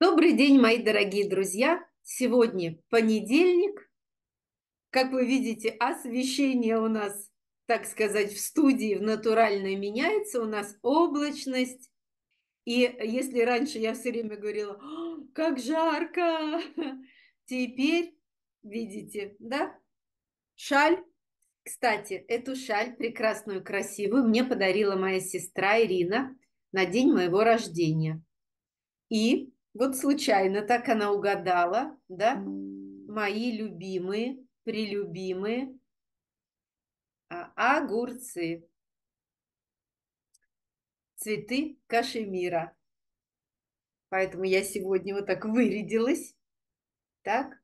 Добрый день, мои дорогие друзья! Сегодня понедельник. Как вы видите, освещение у нас, так сказать, в студии в натуральной меняется. У нас облачность. И если раньше я все время говорила: как жарко!», теперь, видите, да, шаль. Кстати, эту шаль прекрасную, красивую мне подарила моя сестра Ирина на день моего рождения. И вот случайно так она угадала, да, мои любимые, прелюбимые огурцы, цветы кашемира. Поэтому я сегодня вот так вырядилась. Так,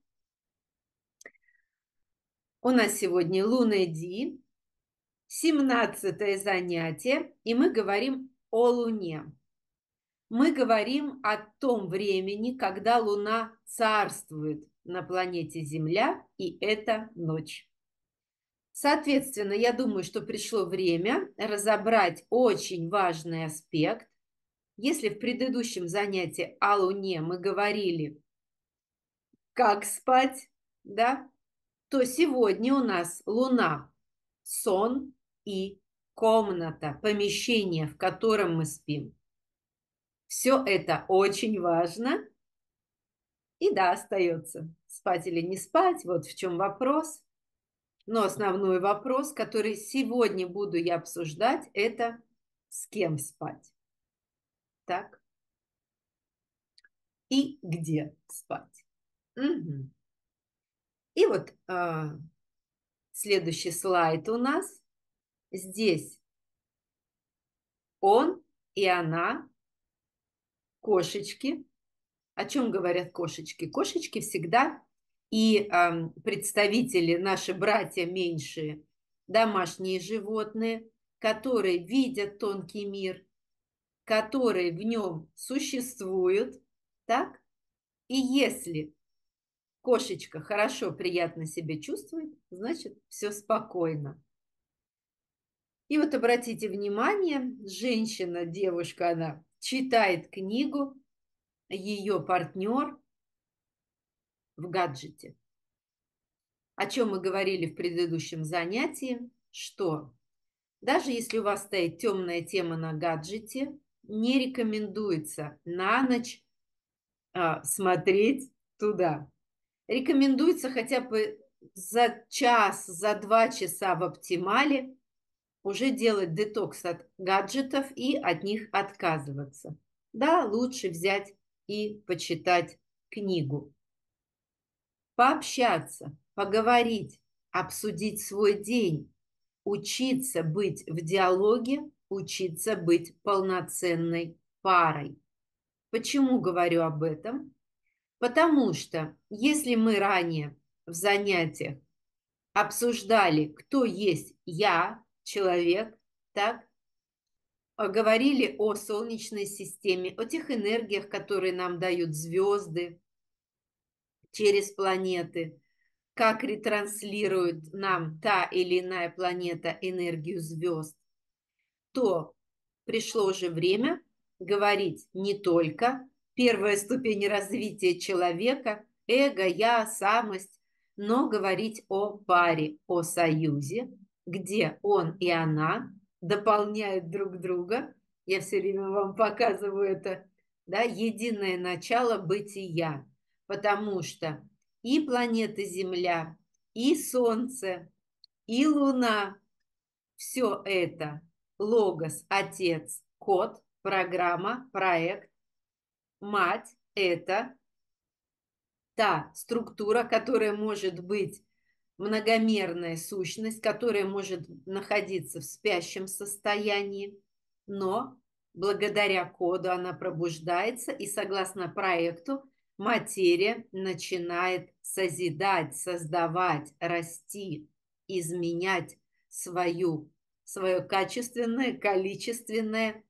у нас сегодня Луна-Ди, 17-е занятие, и мы говорим о Луне. Мы говорим о том времени, когда Луна царствует на планете Земля, и это ночь. Соответственно, я думаю, что пришло время разобрать очень важный аспект. Если в предыдущем занятии о Луне мы говорили, как спать, да, то сегодня у нас Луна, сон и комната, помещение, в котором мы спим. Все это очень важно. И да, остается спать или не спать, вот в чем вопрос. Но основной вопрос, который сегодня буду я обсуждать, это с кем спать. Так. И где спать. Мгм. И вот следующий слайд у нас. Здесь он и она, кошечки. О чем говорят кошечки? Кошечки всегда и представители, наши братья меньшие, домашние животные, которые видят тонкий мир, которые в нем существуют, так? И если кошечка хорошо, приятно себя чувствует, значит, все спокойно. И вот обратите внимание, женщина, девушка, она читает книгу, ее партнер в гаджете. О чем мы говорили в предыдущем занятии, что даже если у вас стоит темная тема на гаджете, не рекомендуется на ночь смотреть туда. Рекомендуется хотя бы за час, за 2 часа в оптимале уже делать детокс от гаджетов и от них отказываться. Да, лучше взять и почитать книгу. Пообщаться, поговорить, обсудить свой день, учиться быть в диалоге, учиться быть полноценной парой. Почему говорю об этом? Потому что если мы ранее в занятиях обсуждали, кто есть я, человек, так, говорили о Солнечной системе, о тех энергиях, которые нам дают звезды через планеты, как ретранслирует нам та или иная планета энергию звезд, то пришло уже время говорить не только первая ступень развития человека, эго, я, самость, но говорить о паре, о союзе, где он и она дополняют друг друга. Я все время вам показываю это, да, единое начало бытия, потому что и планета Земля, и Солнце, и Луна, все это логос, отец, код, программа, проект, мать – это та структура, которая может быть многомерная сущность, которая может находиться в спящем состоянии, но благодаря коду она пробуждается, и согласно проекту материя начинает созидать, создавать, расти, изменять свое качественное, количественное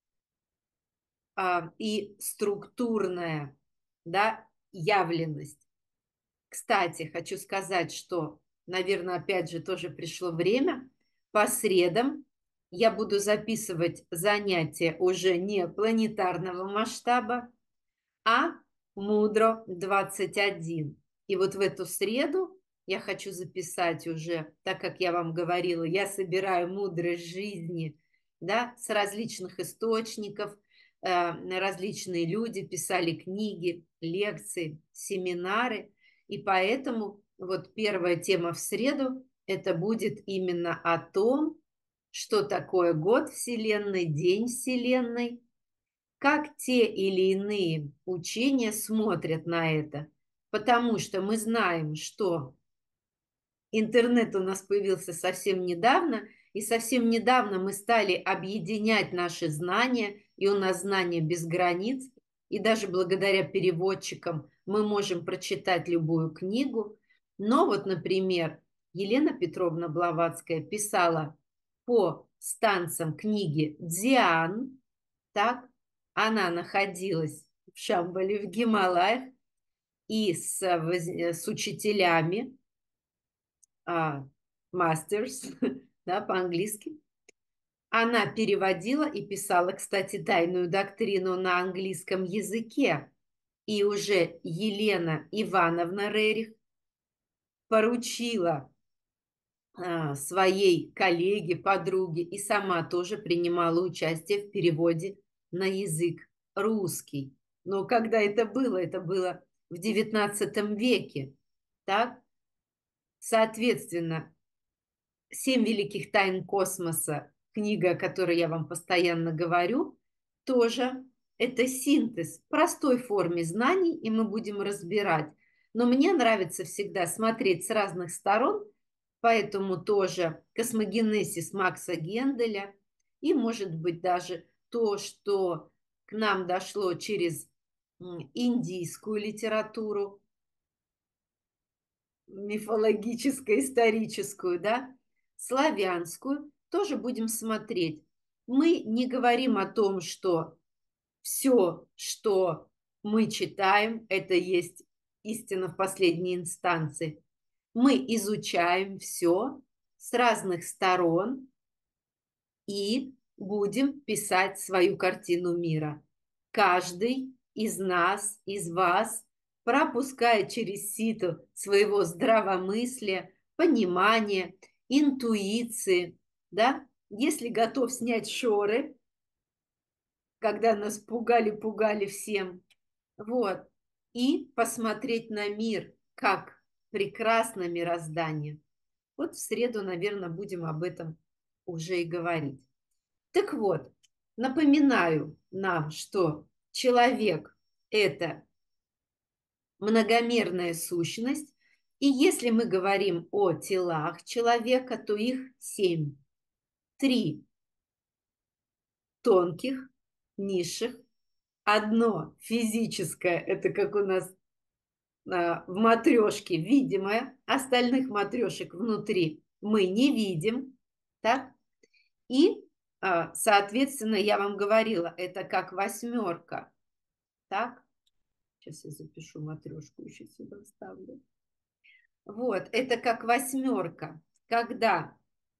и структурное, да, явленность. Кстати, хочу сказать, что, наверное, опять же тоже пришло время. По средам я буду записывать занятия уже не планетарного масштаба, а Мудро 21. И вот в эту среду я хочу записать уже, так как я вам говорила, я собираю мудрость жизни, да, с различных источников, различные люди писали книги, лекции, семинары, и поэтому вот первая тема в среду это будет именно о том, что такое год Вселенной, день Вселенной, как те или иные учения смотрят на это, потому что мы знаем, что интернет у нас появился совсем недавно, и совсем недавно мы стали объединять наши знания, и у нас знания без границ, и даже благодаря переводчикам мы можем прочитать любую книгу. Но вот, например, Елена Петровна Блаватская писала по станцам книги «Дзиан», так, она находилась в Шамбале, в Гималаях, и с учителями, мастерс, да, по-английски. Она переводила и писала, кстати, тайную доктрину на английском языке. И уже Елена Ивановна Рерих поручила своей коллеге, подруге и сама тоже принимала участие в переводе на язык русский. Но когда это было? Это было в XIX веке. Соответственно, «Семь великих тайн космоса», книга, о которой я вам постоянно говорю, тоже это синтез в простой форме знаний, и мы будем разбирать. Но мне нравится всегда смотреть с разных сторон, поэтому тоже космогенезис Макса Генделя и, может быть, даже то, что к нам дошло через индийскую литературу, мифологическую, историческую, да, славянскую, тоже будем смотреть. Мы не говорим о том, что все, что мы читаем, это есть истина в последней инстанции. Мы изучаем все с разных сторон и будем писать свою картину мира. Каждый из нас, из вас, пропуская через сито своего здравомыслия, понимания, интуиции, да, если готов снять шоры, когда нас пугали всем, вот, и посмотреть на мир, как прекрасно мироздание. Вот в среду, наверное, будем об этом уже и говорить. Так вот, напоминаю нам, что человек – это многомерная сущность, и если мы говорим о телах человека, то их 7. 3 тонких, низших, одно физическое, это как у нас в матрешке видимое, остальных матрешек внутри мы не видим, так? И, соответственно, я вам говорила, это как восьмерка, так? Сейчас я запишу матрешку, еще сюда вставлю. Вот, это как восьмерка, когда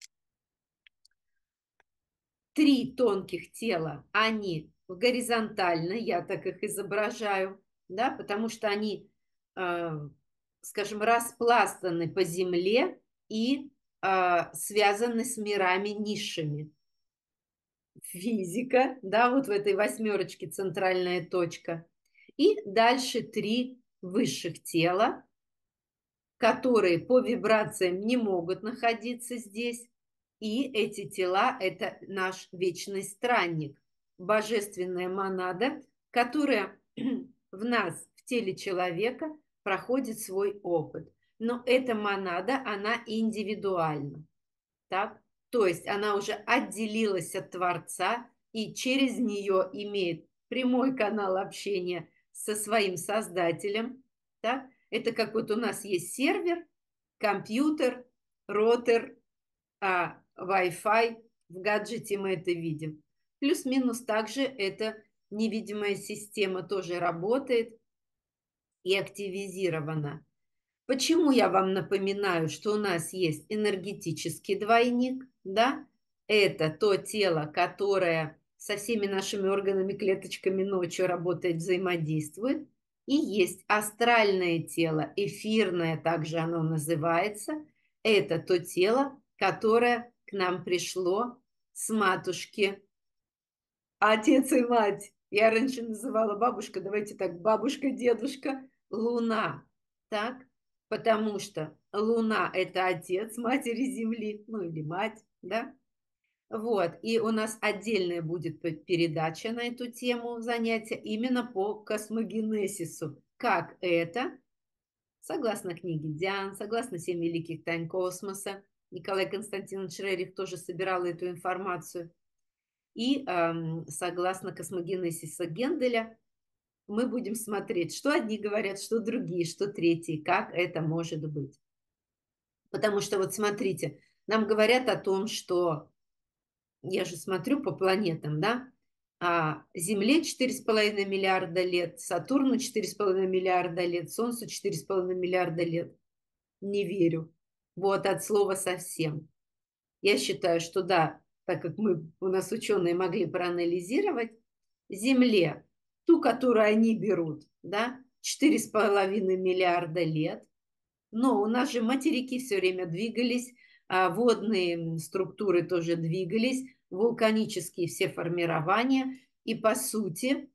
3 тонких тела, они горизонтально, я так их изображаю, да, потому что они, скажем, распластаны по земле и связаны с мирами низшими. Физика, да, вот в этой восьмерочке центральная точка. И дальше 3 высших тела, которые по вибрациям не могут находиться здесь. И эти тела – это наш вечный странник, божественная монада, которая в нас, в теле человека, проходит свой опыт. Но эта монада, она индивидуальна. Так? То есть она уже отделилась от Творца и через нее имеет прямой канал общения со своим Создателем. Так? Это как вот у нас есть сервер, компьютер, роутер, Wi-Fi. В гаджете мы это видим. Плюс-минус также эта невидимая система тоже работает и активизирована. Почему я вам напоминаю, что у нас есть энергетический двойник, да? Это то тело, которое со всеми нашими органами, клеточками ночью работает, взаимодействует. И есть астральное тело, эфирное также оно называется. Это то тело, которое к нам пришло с матушки. Отец и мать. Я раньше называла бабушка, давайте так, бабушка, дедушка, Луна. Так? Потому что Луна– это отец матери Земли, ну или мать, да? Вот, и у нас отдельная будет передача на эту тему занятия именно по космогенезису. Как это, согласно книге Диан, согласно «Семь великих тайн космоса», Николай Константинович Рерих тоже собирал эту информацию. И согласно космогенезиса Генделя, мы будем смотреть, что одни говорят, что другие, что третьи, как это может быть. Потому что вот смотрите, нам говорят о том, что я же смотрю по планетам, да, Земле 4,5 миллиарда лет, Сатурну 4,5 миллиарда лет, Солнцу 4,5 миллиарда лет. Не верю. Вот от слова совсем. Я считаю, что да, так как у нас ученые могли проанализировать, Земле, ту, которую они берут, да, 4,5 миллиарда лет, но у нас же материки все время двигались, водные структуры тоже двигались, вулканические все формирования, и по сути,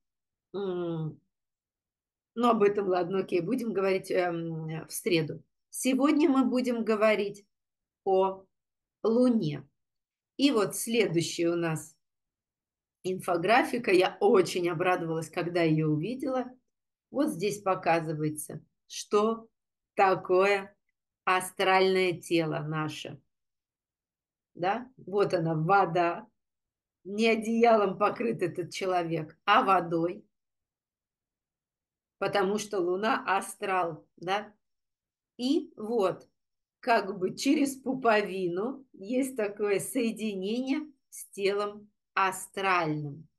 ну об этом, ладно, окей, будем говорить в среду. Сегодня мы будем говорить о Луне. И вот следующая у нас инфографика. Я очень обрадовалась, когда ее увидела. Вот здесь показывается, что такое астральное тело наше. Да? Вот она, вода. Не одеялом покрыт этот человек, а водой. Потому что Луна– астрал. Да? И вот, как бы через пуповину есть такое соединение с телом астральным.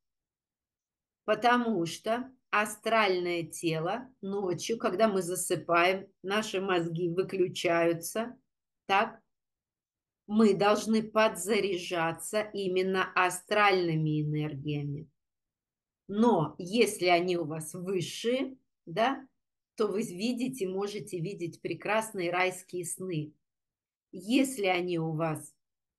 Потому что астральное тело ночью, когда мы засыпаем, наши мозги выключаются, так, мы должны подзаряжаться именно астральными энергиями. Но если они у вас высшие, да, то вы видите, можете видеть прекрасные райские сны. Если они у вас,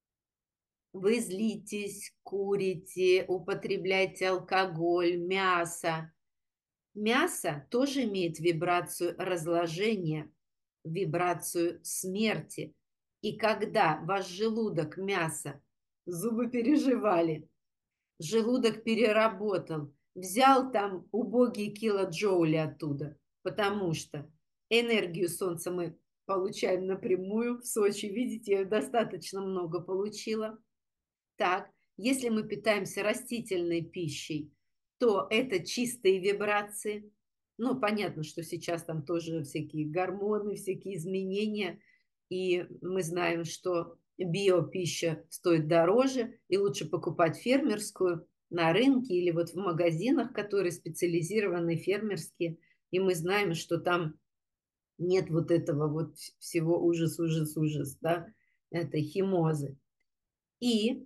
вы злитесь, курите, употребляете алкоголь, мясо. Мясо тоже имеет вибрацию разложения, вибрацию смерти. И когда ваш желудок мясо, зубы переживали, желудок переработал, взял там убогие килоджоули оттуда, потому что энергию Солнца мы получаем напрямую в Сочи. Видите, я достаточно много получила. Так, если мы питаемся растительной пищей, то это чистые вибрации. Ну, понятно, что сейчас там тоже всякие гормоны, всякие изменения. И мы знаем, что биопища стоит дороже, и лучше покупать фермерскую на рынке или вот в магазинах, которые специализированы фермерские. И мы знаем, что там нет вот этого вот всего ужас, ужас, ужас, да, этой химозы. И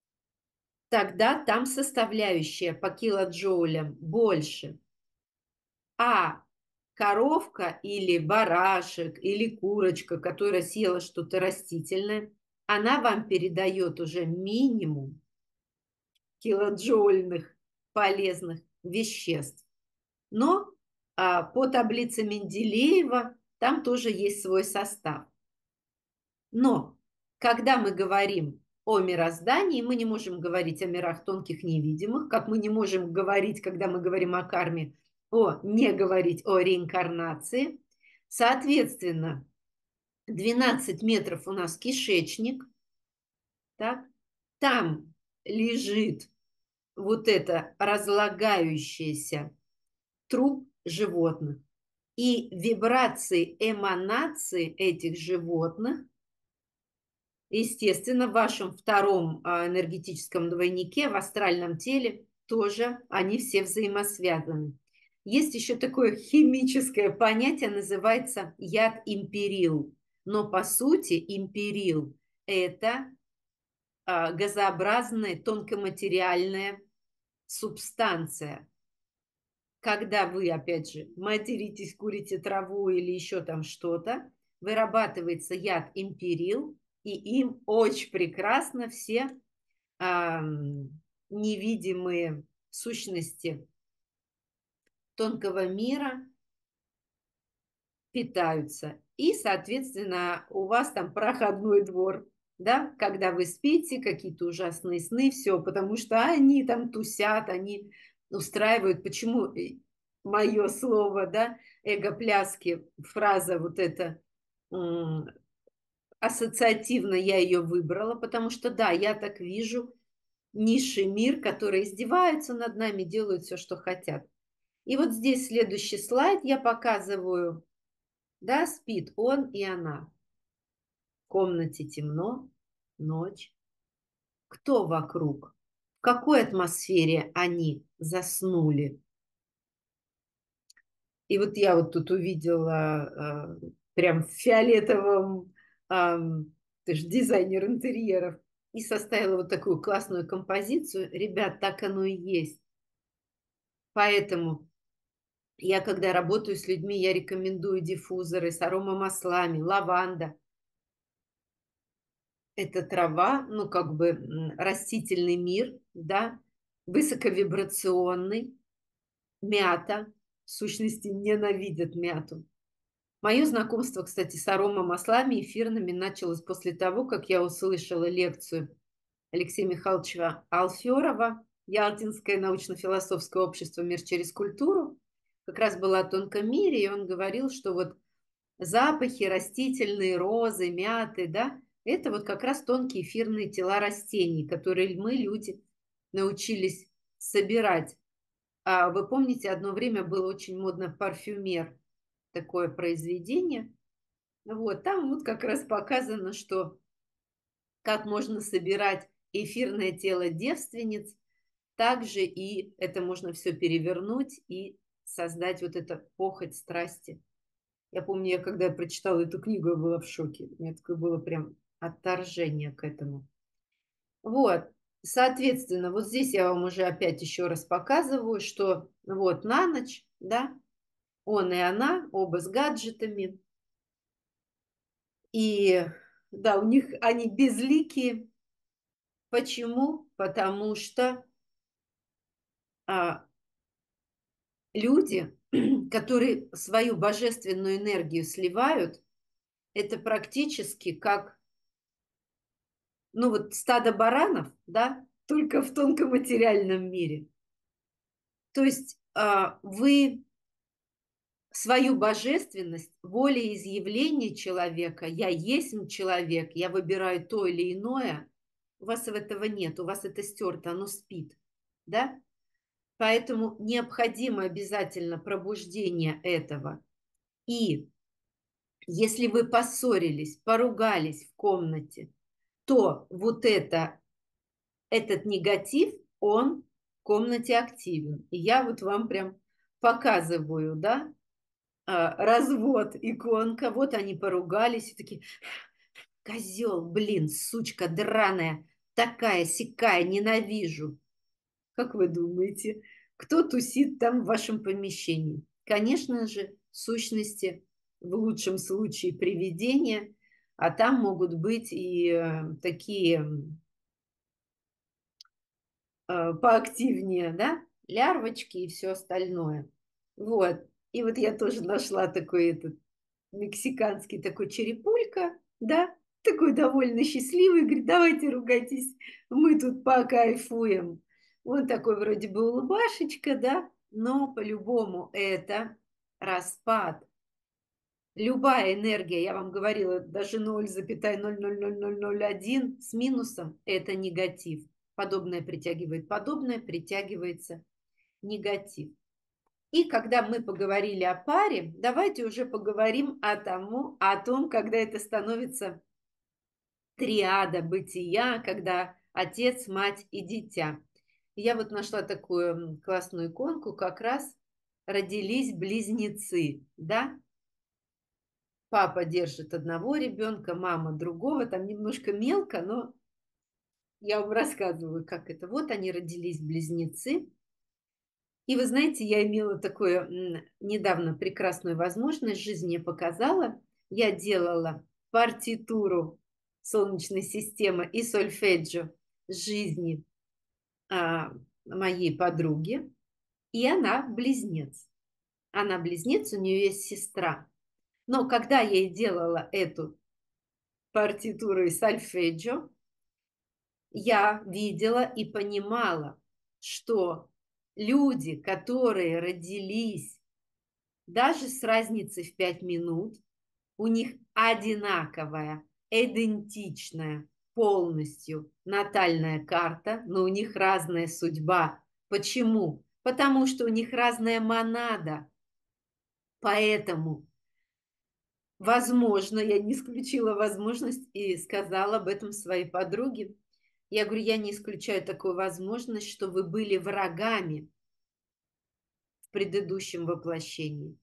тогда там составляющая по килоджоулям больше. А коровка или барашек или курочка, которая съела что-то растительное, она вам передает уже минимум килоджоульных полезных веществ. Но по таблице Менделеева там тоже есть свой состав. Но когда мы говорим о мироздании, мы не можем говорить о мирах тонких невидимых, как мы не можем говорить, когда мы говорим о карме, не говорить о реинкарнации. Соответственно, 12 метров у нас кишечник, так? Там лежит вот это разлагающееся труп животных. И вибрации, эманации этих животных, естественно, в вашем втором энергетическом двойнике, в астральном теле, тоже они все взаимосвязаны. Есть еще такое химическое понятие, называется яд империл. Но по сути империл– это газообразная тонкоматериальная субстанция. когда вы, опять же, материтесь, курите траву или еще там что-то, вырабатывается яд империл, и им очень прекрасно все невидимые сущности тонкого мира питаются. И, соответственно, у вас там проходной двор, да, когда вы спите, какие-то ужасные сны, все, потому что они там тусят, они устраивают. Почему мое слово, да, эго-пляски, фраза вот эта ассоциативно я ее выбрала, потому что, да, я так вижу низший мир, которые издеваются над нами, делают все, что хотят. И вот здесь следующий слайд я показываю, да, спит он и она. В комнате темно, ночь. Кто вокруг? В какой атмосфере они заснули? И вот я вот тут увидела прям в фиолетовом, ты же дизайнер интерьеров, и составила вот такую классную композицию. Ребят, так оно и есть. Поэтому я, когда работаю с людьми, я рекомендую диффузоры с аромамаслами, лаванда. Это трава, ну, как бы растительный мир, да, высоковибрационный, мята, в сущности, ненавидят мяту. Мое знакомство, кстати, с аромамаслами эфирными началось после того, как я услышала лекцию Алексея Михайловича Алферова «Ялтинское научно-философское общество. Мир через культуру». Как раз была о тонком мире, и он говорил, что вот запахи растительные, розы, мяты, да, это вот как раз тонкие эфирные тела растений, которые мы, люди, научились собирать. А вы помните, одно время было очень модно парфюмер, такое произведение. Вот, там вот как раз показано, что как можно собирать эфирное тело девственниц, также и это можно все перевернуть и создать вот это похоть страсти. Я помню, когда я прочитала эту книгу, я была в шоке. У меня такое было прям отторжение к этому. Вот, соответственно, вот здесь я вам уже опять еще раз показываю, что вот на ночь, да, он и она, оба с гаджетами. И да, у них они безликие. Почему? Потому что а, люди, которые свою божественную энергию сливают, это практически как, ну вот стадо баранов, да, только в тонкоматериальном мире. То есть вы свою божественность, волеизъявление человека, я есть человек, я выбираю то или иное, у вас этого нет, у вас это стерто, оно спит, да? Поэтому необходимо обязательно пробуждение этого. И если вы поссорились, поругались в комнате, то вот этот негатив, он в комнате активен. И я вот вам прям показываю, да, развод, иконка, вот они поругались, и такие, козел, блин, сучка драная, такая, сякая, ненавижу. Как вы думаете, кто тусит там в вашем помещении? Конечно же, сущности, в лучшем случае привидения, а там могут быть и такие поактивнее, да, лярвочки и все остальное. Вот. И вот я тоже нашла такой этот мексиканский такой черепулька, да, такой довольно счастливый, говорит, давайте ругайтесь, мы тут покайфуем. Он такой вроде бы улыбашечка, да, но по-любому это распад. Любая энергия, я вам говорила, даже 0,0000001 с минусом – это негатив. Подобное притягивает подобное, притягивается негатив. И когда мы поговорили о паре, давайте уже поговорим о том, когда это становится триада бытия, когда отец, мать и дитя. Я вот нашла такую классную иконку, как раз родились близнецы, да? Папа держит одного ребенка, мама другого, там немножко мелко, но я вам рассказываю, как это. Вот они родились близнецы, И вы знаете, я имела такую недавно прекрасную возможность, жизнь мне показала. Я делала партитуру Солнечной системы и сольфеджио жизни моей подруги, и она близнец. Она близнец, у нее есть сестра. Но когда я ей делала эту партитуру и сольфеджио, я видела и понимала, что люди, которые родились даже с разницей в 5 минут, у них одинаковая, идентичная полностью натальная карта, но у них разная судьба. Почему? Потому что у них разная монада. Поэтому, возможно, я не исключила возможность и сказала об этом своей подруге. Я говорю, я не исключаю такую возможность, что вы были врагами в предыдущем воплощении.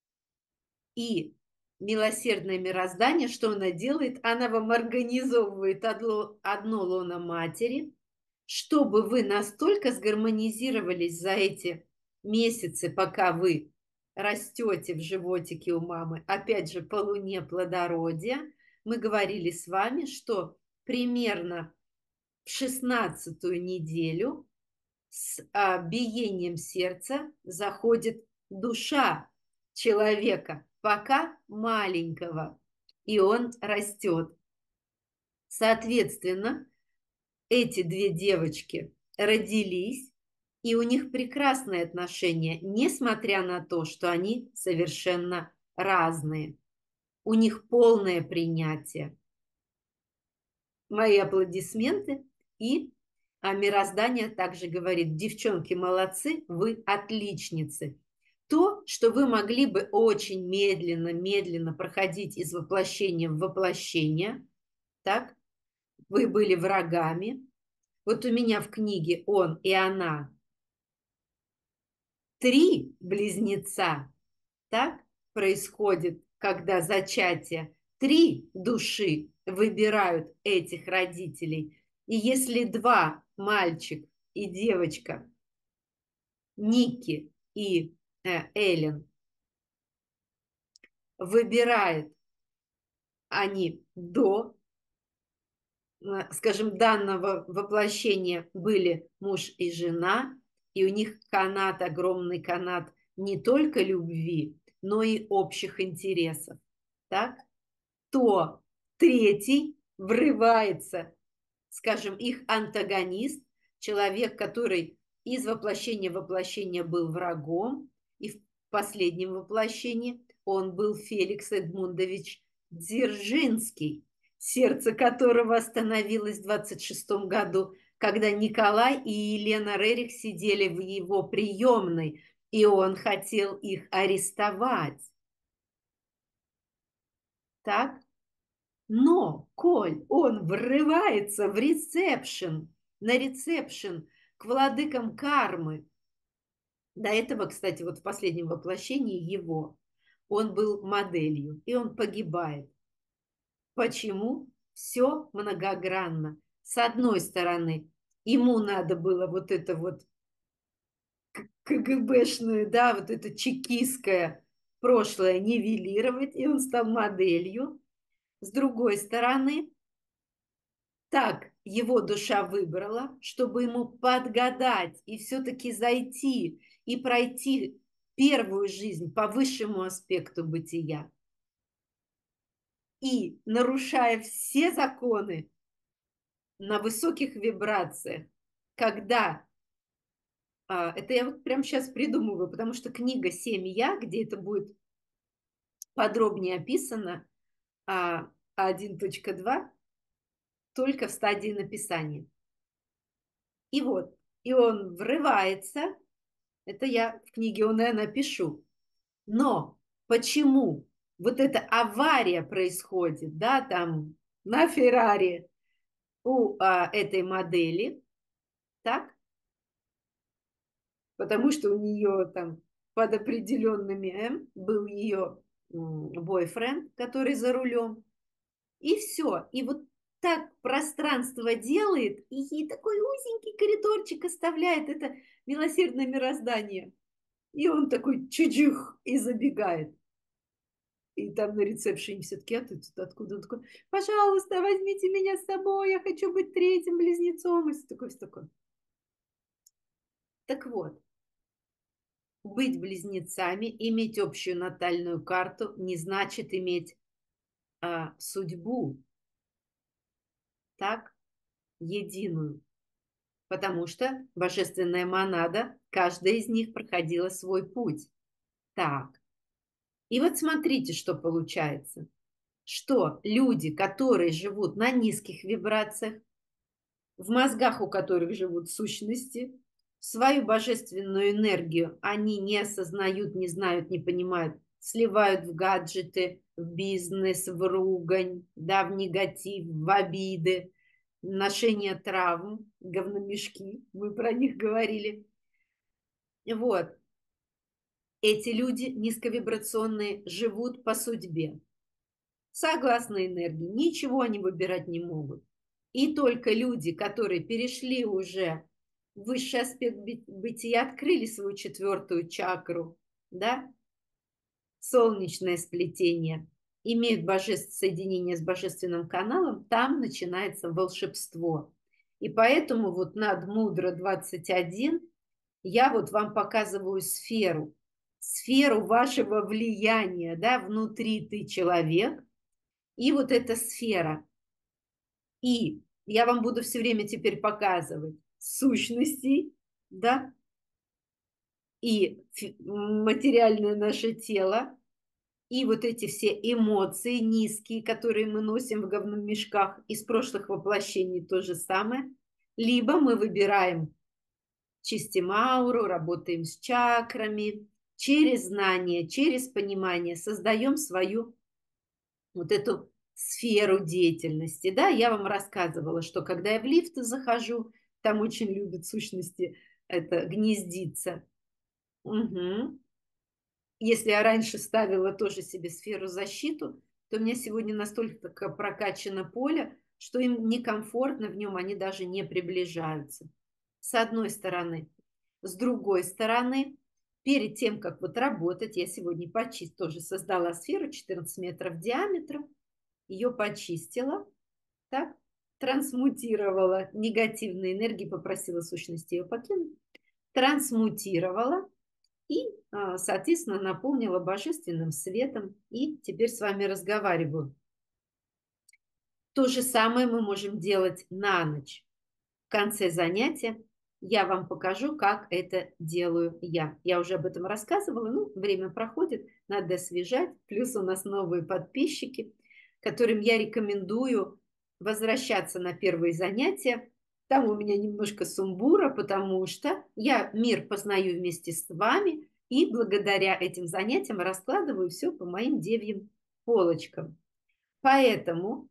И милосердное мироздание, что она делает? Она вам организовывает одно лоно матери, чтобы вы настолько сгармонизировались за эти месяцы, пока вы растете в животике у мамы, опять же, по луне плодородия. Мы говорили с вами, что примерно в 16-ю неделю с биением сердца заходит душа человека, пока маленького, и он растет. Соответственно, эти две девочки родились, и у них прекрасные отношения, несмотря на то, что они совершенно разные. У них полное принятие. Мои аплодисменты. И мироздание также говорит: девчонки, молодцы, вы отличницы. То, что вы могли бы очень медленно проходить из воплощения в воплощение, так, вы были врагами. Вот у меня в книге он и она 3 близнеца, так происходит, когда зачатие. 3 души выбирают этих родителей. И если 2, мальчик и девочка, Ники и Эллен, выбирают они до, скажем, данного воплощения были муж и жена, и у них канат, огромный канат не только любви, но и общих интересов, так? То третий врывается, скажем, их антагонист, человек, который из воплощения в воплощение был врагом, и в последнем воплощении он был Феликс Эдмундович Дзержинский, сердце которого остановилось в 26 году, когда Николай и Елена Рерих сидели в его приемной, и он хотел их арестовать. Так? Но, коль он врывается в ресепшн, на ресепшн к владыкам кармы, до этого, кстати, вот в последнем воплощении его, он был моделью, и он погибает. Почему? Все многогранно. С одной стороны, ему надо было вот это вот КГБшное, да, вот это чекистское прошлое нивелировать, и он стал моделью. С другой стороны, так его душа выбрала, чтобы ему подгадать и все-таки зайти и пройти первую жизнь по высшему аспекту бытия. И, нарушая все законы на высоких вибрациях, когда это я вот прямо сейчас придумываю, потому что книга «Семь я», где это будет подробнее описано, 1.2, только в стадии написания. И вот, и он врывается, это я в книге он и напишу. Но почему вот эта авария происходит, да, там на Феррари у этой модели, так? Потому что у нее там под определенными М был ее бойфренд, который за рулем. И все. И вот так пространство делает и ей такой узенький коридорчик оставляет это милосердное мироздание. И он такой чучих и забегает. И там на ресепшене все таки: "А ты тут откуда?" Он такой: "Пожалуйста, возьмите меня с собой, я хочу быть третьим близнецом". И всё такое, всё такое. Так вот, быть близнецами, иметь общую натальную карту не значит иметь, судьбу, так, единую, потому что божественная монада, каждая из них проходила свой путь. Так, и вот смотрите, что получается, что люди, которые живут на низких вибрациях, в мозгах у которых живут сущности, свою божественную энергию они не осознают, не знают, не понимают, сливают в гаджеты, в бизнес, в ругань, да, в негатив, в обиды, ношение травм, говномешки, мы про них говорили. Вот, эти люди низковибрационные живут по судьбе. Согласно энергии, ничего они выбирать не могут. И только люди, которые перешли уже в высший аспект бытия, открыли свою четвертую чакру, да, солнечное сплетение, имеют соединение с божественным каналом, там начинается волшебство. И поэтому вот над Мудро 21 я вот вам показываю сферу вашего влияния, да, внутри ты человек, и вот эта сфера. И я вам буду все время теперь показывать сущности, да, и материальное наше тело, и вот эти все эмоции низкие, которые мы носим в говномешках из прошлых воплощений, то же самое. Либо мы выбираем, чистим ауру, работаем с чакрами, через знание, через понимание создаем свою вот эту сферу деятельности. Да, я вам рассказывала, что когда я в лифт захожу, там очень любят сущности это гнездиться. Мгм. Если я раньше ставила тоже себе сферу защиту, то у меня сегодня настолько прокачано поле, что им некомфортно в нем, они даже не приближаются. С одной стороны. С другой стороны, перед тем, как вот работать, я сегодня тоже создала сферу 14 метров диаметром, ее почистила, так, трансмутировала негативные энергии, попросила сущности ее покинуть, трансмутировала и, соответственно, наполнила божественным светом. И теперь с вами разговариваю. То же самое мы можем делать на ночь. В конце занятия я вам покажу, как это делаю я. Я уже об этом рассказывала, ну, время проходит, надо освежать. Плюс у нас новые подписчики, которым я рекомендую возвращаться на первые занятия. Там у меня немножко сумбура, потому что я мир познаю вместе с вами и благодаря этим занятиям раскладываю все по моим девьим полочкам. Поэтому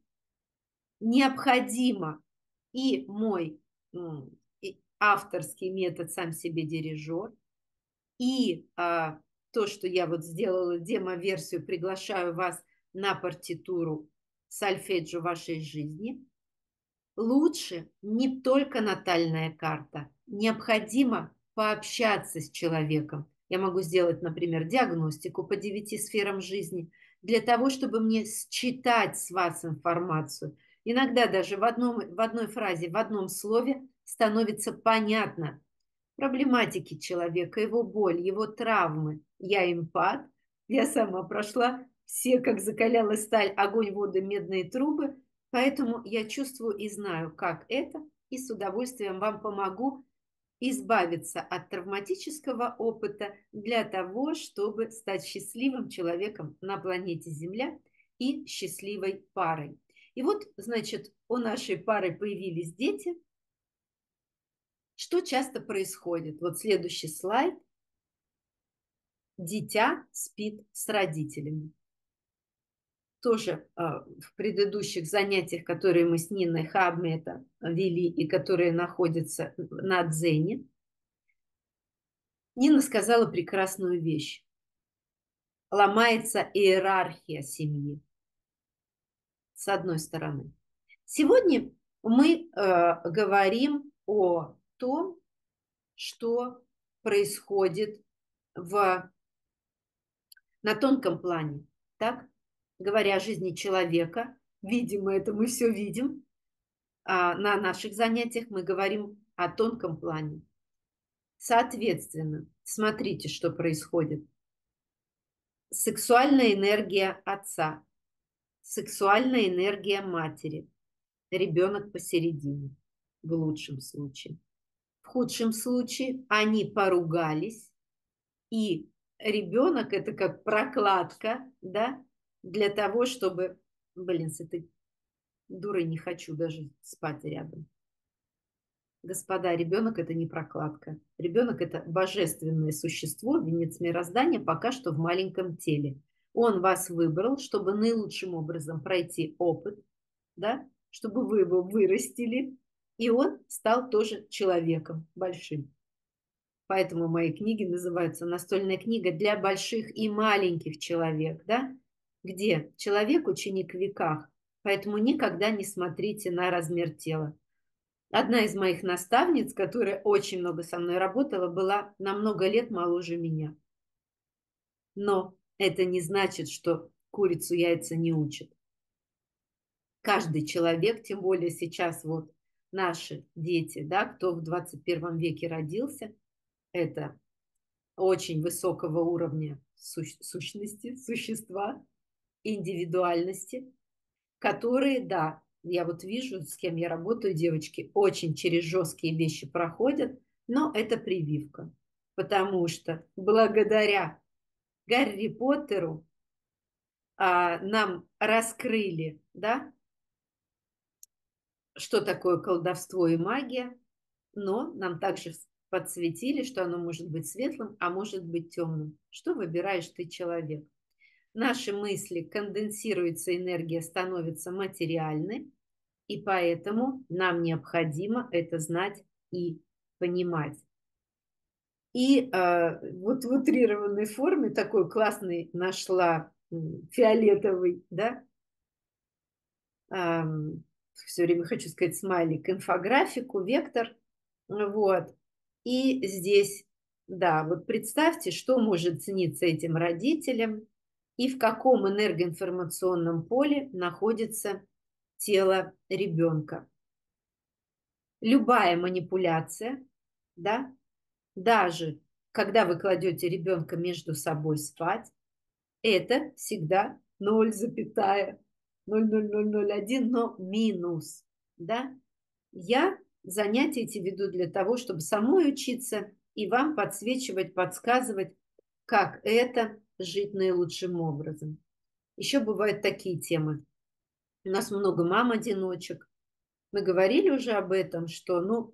необходимо и мой и авторский метод «Сам себе дирижер», и то, что я вот сделала демо-версию, приглашаю вас на партитуру сольфеджио вашей жизни. Лучше не только натальная карта. Необходимо пообщаться с человеком. Я могу сделать, например, диагностику по 9 сферам жизни для того, чтобы мне считать с вас информацию. Иногда даже в одной фразе, в одном слове становится понятно проблематики человека, его боль, его травмы. Я эмпат, я сама прошла все, как закаляла сталь, огонь, воду, медные трубы, поэтому я чувствую и знаю, как это, и с удовольствием вам помогу избавиться от травматического опыта для того, чтобы стать счастливым человеком на планете Земля и счастливой парой. И вот, значит, у нашей пары появились дети. Что часто происходит? Вот следующий слайд. Дитя спит с родителями. Тоже в предыдущих занятиях, которые мы с Ниной Хабмета вели и которые находятся на Дзене, Нина сказала прекрасную вещь. Ломается иерархия семьи, с одной стороны. Сегодня мы говорим о том, что происходит на тонком плане. Так, говоря о жизни человека, видимо, это мы все видим. На наших занятиях мы говорим о тонком плане. Соответственно, смотрите, что происходит. Сексуальная энергия отца, сексуальная энергия матери, ребенок посередине, в лучшем случае. В худшем случае они поругались, и ребенок это как прокладка, да, для того, чтобы, блин, с этой дурой не хочу даже спать рядом. Господа, ребенок это не прокладка. Ребенок это божественное существо, венец мироздания, пока что в маленьком теле. Он вас выбрал, чтобы наилучшим образом пройти опыт, да, чтобы вы его вырастили, и он стал тоже человеком большим. Поэтому мои книги называются «Настольная книга для больших и маленьких человек», да, где человек ученик в веках, поэтому никогда не смотрите на размер тела. Одна из моих наставниц, которая очень много со мной работала, была на много лет моложе меня. Но это не значит, что курицу яйца не учат. Каждый человек, тем более сейчас вот наши дети, да, кто в 21 веке родился, это очень высокого уровня сущности, существа, индивидуальности, которые, да, я вот вижу, с кем я работаю, девочки, очень через жесткие вещи проходят, но это прививка. Потому что благодаря Гарри Поттеру нам раскрыли, да, что такое колдовство и магия, но нам также подсветили, что оно может быть светлым, а может быть темным. Что выбираешь ты, человек? Наши мысли конденсируется, энергия становится материальной, и поэтому нам необходимо это знать и понимать. И вот в утрированной форме такой классный нашла фиолетовый, да, все время хочу сказать смайлик, инфографику, вектор, вот. И здесь, да, вот представьте, что может сниться этим родителям и в каком энергоинформационном поле находится тело ребенка. Любая манипуляция, да, даже когда вы кладете ребенка между собой спать, это всегда 0,00001, но минус, да. Я занятия эти веду для того, чтобы самой учиться и вам подсвечивать, подсказывать, как это жить наилучшим образом. Еще бывают такие темы. У нас много мам-одиночек. Мы говорили уже об этом, что, ну,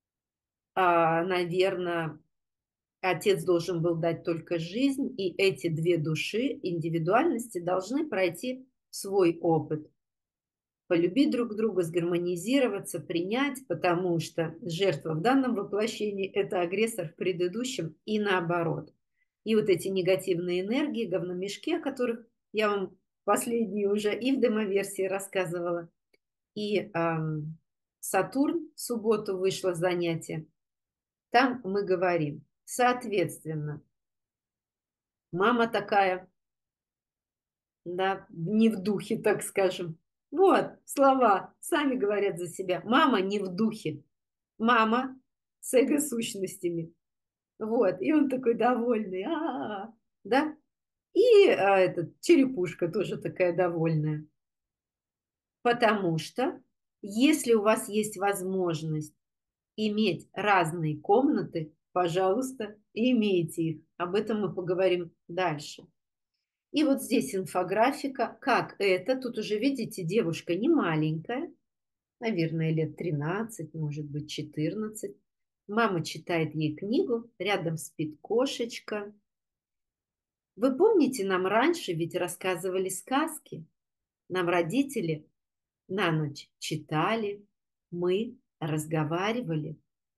наверное, отец должен был дать только жизнь, и эти две души, индивидуальности, должны пройти свой опыт. Полюбить друг друга, сгармонизироваться, принять, потому что жертва в данном воплощении – это агрессор в предыдущем и наоборот. И вот эти негативные энергии, говномешки, о которых я вам последние уже и в демоверсии рассказывала, и Сатурн в субботу вышло занятие, там мы говорим, соответственно, мама такая, да, не в духе, так скажем. Вот, слова сами говорят за себя. Мама не в духе. Мама с эго-сущностями. Вот, и он такой довольный. Да? И этот, черепушка тоже такая довольная. Потому что если у вас есть возможность иметь разные комнаты, пожалуйста, имейте их. Об этом мы поговорим дальше. И вот здесь инфографика, как это, тут уже видите, девушка не маленькая, наверное, лет 13, может быть, 14. Мама читает ей книгу, рядом спит кошечка. Вы помните, нам раньше ведь рассказывали сказки, нам родители на ночь читали, мы разговаривали.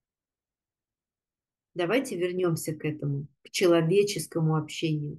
Давайте вернемся к этому, к человеческому общению.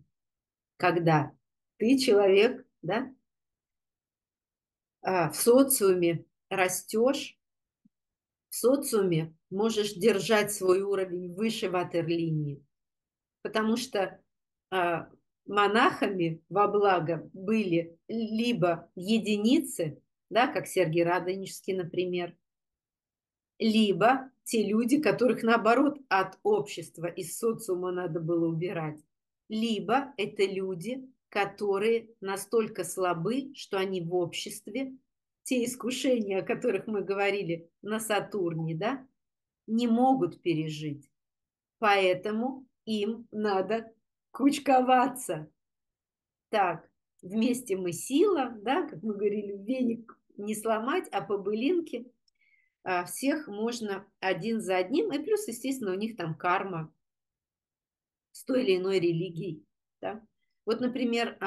Когда ты человек, да, в социуме, растешь в социуме, можешь держать свой уровень выше ватерлинии, потому что а, монахами во благо были либо единицы, да, как Сергий Радонежский, например, либо те люди, которых, наоборот, от общества, из социума надо было убирать. Либо это люди, которые настолько слабы, что они в обществе, те искушения, о которых мы говорили на Сатурне, да, не могут пережить. Поэтому им надо кучковаться. Так, вместе мы сила, да, как мы говорили, веник не сломать, а по былинке всех можно один за одним, и плюс, естественно, у них там карма с той или иной религией. Да? Вот, например,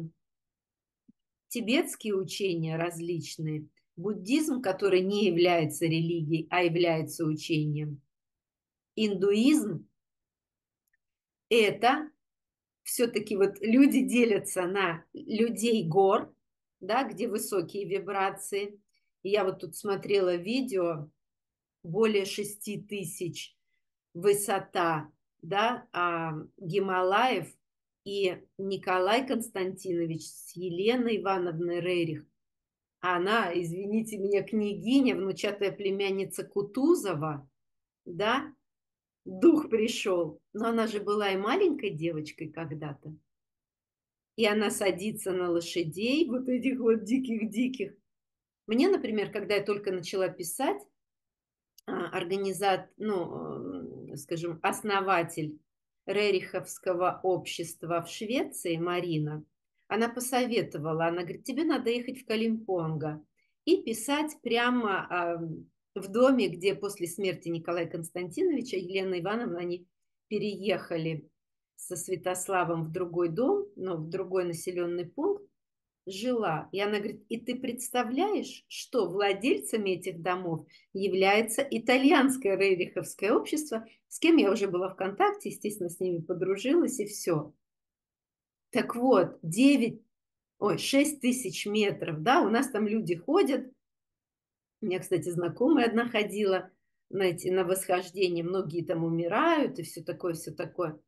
тибетские учения различные, буддизм, который не является религией, а является учением, индуизм – это все-таки вот люди делятся на людей гор, да, где высокие вибрации. И я вот тут смотрела видео, более 6000 высота, да, Гималаев, и Николай Константинович с Еленой Ивановной Рерих, она, извините меня, княгиня, внучатая племянница Кутузова, да, дух пришел, но она же была и маленькой девочкой когда-то, и она садится на лошадей, вот этих вот диких-диких. Мне, например, когда я только начала писать, скажем, основатель Рериховского общества в Швеции, Марина, она посоветовала, она говорит, тебе надо ехать в Калимпонго и писать прямо в доме, где после смерти Николая Константиновича Елена Ивановна, они переехали со Святославом в другой дом, но в другой населенный пункт, жила. И она говорит, и ты представляешь, что владельцами этих домов является итальянское рериховское общество, с кем я уже была в контакте, естественно, с ними подружилась и все. Так вот, 6 тысяч метров, да, у нас там люди ходят. У меня, кстати, знакомая одна ходила на восхождение, многие там умирают и все такое, все такое.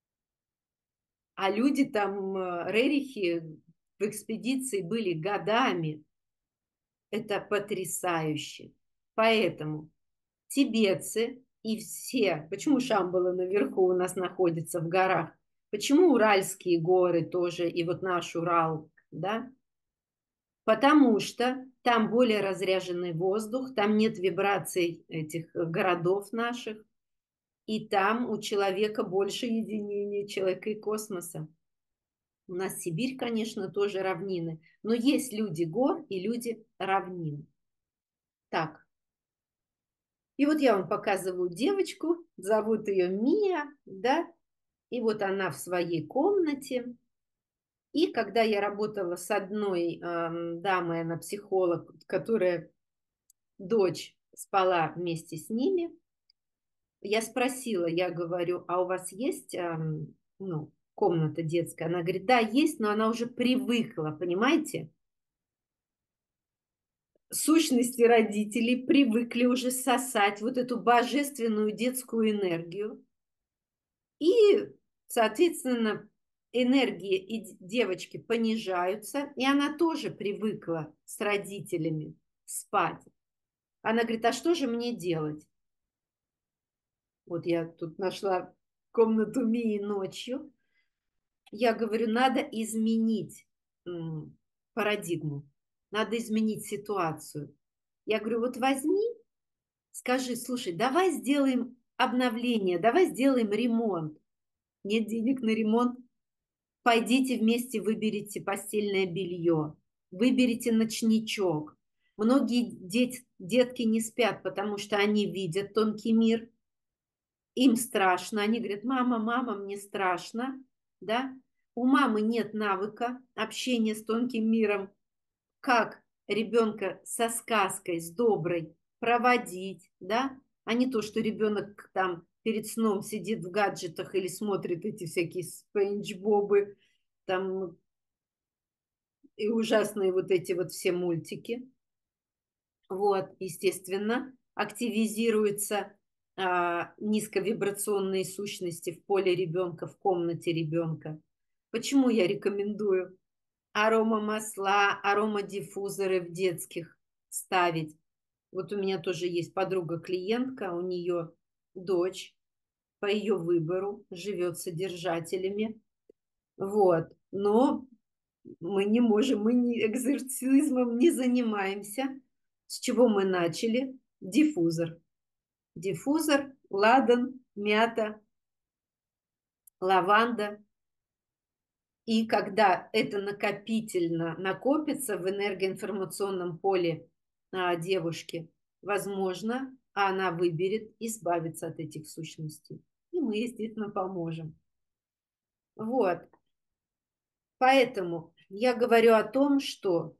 А люди там, рерихи, в экспедиции были годами. Это потрясающе. Поэтому тибетцы и все, почему Шамбала наверху у нас находится в горах, почему Уральские горы тоже, и вот наш Урал, да, потому что там более разряженный воздух, там нет вибраций этих городов наших, и там у человека больше единения человека и космоса. У нас Сибирь, конечно, тоже равнины, но есть люди гор и люди равнин. Так, и вот я вам показываю девочку, зовут ее Мия, да, и вот она в своей комнате. И когда я работала с одной дамой, она психолог, которая дочь спала вместе с ними, я спросила, я говорю, а у вас есть комната детская? Она говорит, да, есть, но она уже привыкла, понимаете? Сущности родителей привыкли уже сосать вот эту божественную детскую энергию. И, соответственно, энергии и девочки понижаются, и она тоже привыкла с родителями спать. Она говорит, а что же мне делать? Вот я тут нашла комнату Мии ночью. Я говорю, надо изменить парадигму, надо изменить ситуацию. Я говорю, вот возьми, скажи, слушай, давай сделаем обновление, давай сделаем ремонт. Нет денег на ремонт. Пойдите вместе, выберите постельное белье, выберите ночничок. Многие детки не спят, потому что они видят тонкий мир, им страшно. Они говорят, мама, мама, мне страшно. Да? У мамы нет навыка общения с тонким миром, как ребенка со сказкой, с доброй проводить, да, а не то, что ребенок там перед сном сидит в гаджетах или смотрит эти всякие Спанч Бобы, там и ужасные вот эти вот все мультики. Вот, естественно, активизируются низковибрационные сущности в поле ребенка, в комнате ребенка. Почему я рекомендую аромамасла, аромадиффузоры в детских ставить? Вот у меня тоже есть подруга-клиентка, у нее дочь по ее выбору живет с содержателями. Вот. Но мы не можем, мы не, экзорцизмом не занимаемся. С чего мы начали? Диффузор. Диффузор, ладан, мята, лаванда. И когда это накопительно накопится в энергоинформационном поле девушки, возможно, она выберет избавиться от этих сущностей. И мы, естественно, поможем. Вот. Поэтому я говорю о том, что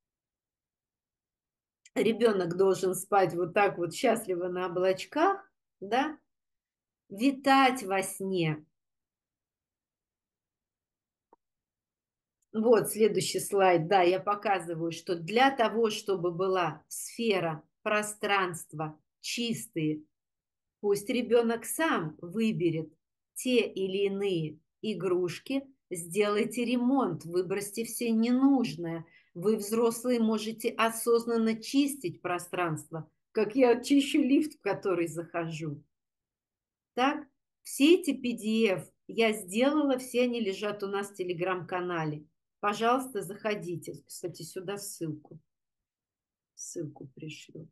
ребенок должен спать вот так вот счастливо на облачках, да, витать во сне. Вот следующий слайд, да, я показываю, что для того, чтобы была сфера, пространство чистые, пусть ребенок сам выберет те или иные игрушки, сделайте ремонт, выбросьте все ненужное. Вы, взрослые, можете осознанно чистить пространство, как я чищу лифт, в который захожу. Так, все эти PDF я сделала, все они лежат у нас в телеграм-канале. Пожалуйста, заходите. Кстати, сюда ссылку пришлю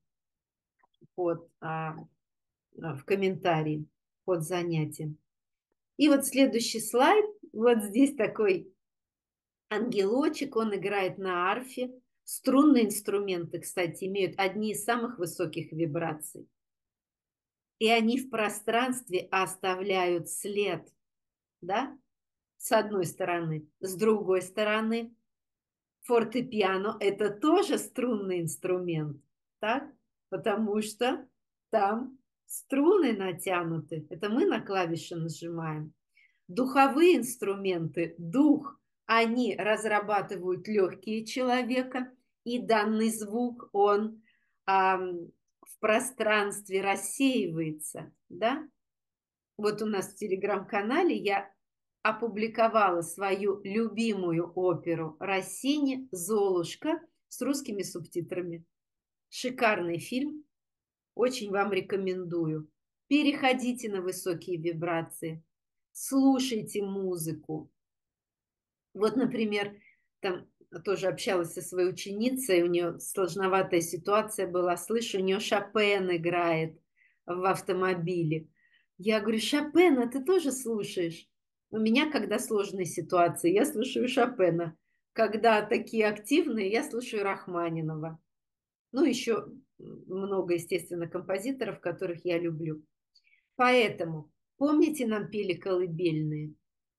в комментарии под занятием. И вот следующий слайд. Вот здесь такой ангелочек, он играет на арфе. Струнные инструменты, кстати, имеют одни из самых высоких вибраций. И они в пространстве оставляют след, да, с одной стороны. С другой стороны, фортепиано – это тоже струнный инструмент, так? Потому что там струны натянуты. Это мы на клавиши нажимаем. Духовые инструменты, дух, они разрабатывают легкие человека, и данный звук, он в пространстве рассеивается, да? Вот у нас в телеграм-канале я опубликовала свою любимую оперу Россини «Золушка» с русскими субтитрами. Шикарный фильм, очень вам рекомендую. Переходите на высокие вибрации, слушайте музыку. Вот, например, там тоже общалась со своей ученицей, у нее сложноватая ситуация была, слышу, у нее Шопен играет в автомобиле. Я говорю, Шопена ты тоже слушаешь? У меня, когда сложные ситуации, я слушаю Шопена. Когда такие активные, я слушаю Рахманинова. Ну, еще много, естественно, композиторов, которых я люблю. Поэтому, помните, нам пели колыбельные?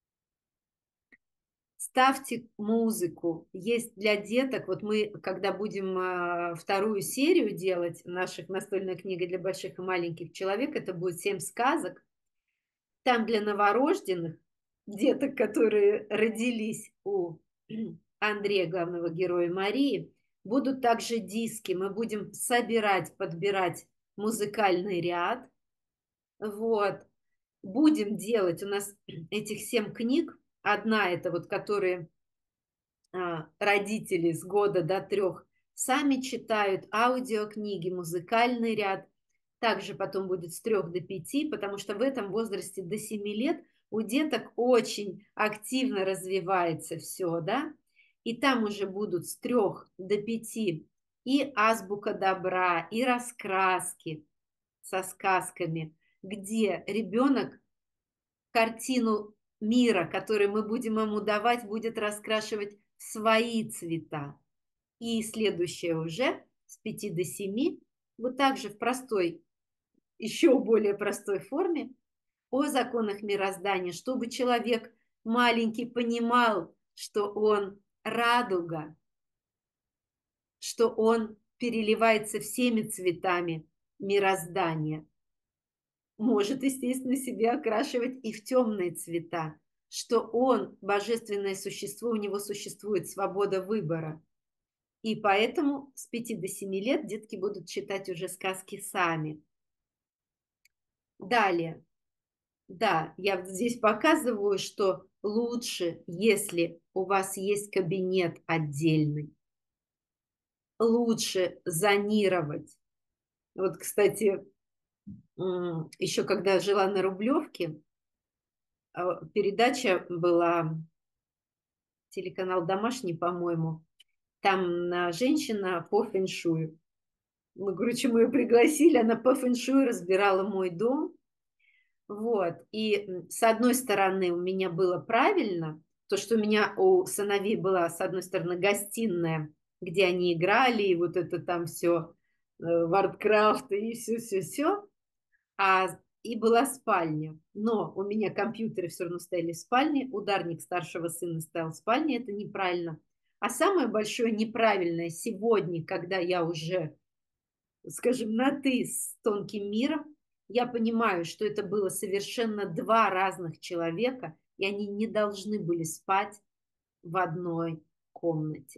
Ставьте музыку. Есть для деток. Вот мы, когда будем вторую серию делать наших настольной книги для больших и маленьких человек, это будет 7 сказок. Там для новорожденных деток, которые родились у Андрея, главного героя Марии, будут также диски. Мы будем собирать, подбирать музыкальный ряд. Вот. Будем делать у нас этих 7 книг. Одна это вот, которые родители с года до 3 сами читают аудиокниги, музыкальный ряд. Также потом будет с 3 до 5, потому что в этом возрасте до 7 лет у деток очень активно развивается все, да? И там уже будут с 3 до 5 и азбука добра, и раскраски со сказками, где ребенок картину мира, который мы будем ему давать, будет раскрашивать в свои цвета. И следующее уже с 5 до 7, вот так же в простой, еще более простой форме, о законах мироздания, чтобы человек маленький понимал, что он радуга, что он переливается всеми цветами мироздания. Может, естественно, себя окрашивать и в темные цвета, что он, божественное существо, у него существует свобода выбора. И поэтому с 5 до 7 лет детки будут читать уже сказки сами. Далее. Да, я вот здесь показываю, что лучше, если у вас есть кабинет отдельный, лучше зонировать. Вот, кстати, еще когда жила на Рублевке, передача была, телеканал «Домашний», по-моему, там женщина по фэншую. Мы, короче, мы ее пригласили, она по фэншую разбирала мой дом. Вот. И с одной стороны у меня было правильно, то, что у меня у сыновей была, с одной стороны, гостиная, где они играли, и вот это там все, Варкрафт и все-все-все, и была спальня. Но у меня компьютеры все равно стояли в спальне, ударник старшего сына стоял в спальне, это неправильно. А самое большое неправильное сегодня, когда я уже, скажем, на «ты» с тонким миром, я понимаю, что это было совершенно два разных человека, и они не должны были спать в одной комнате.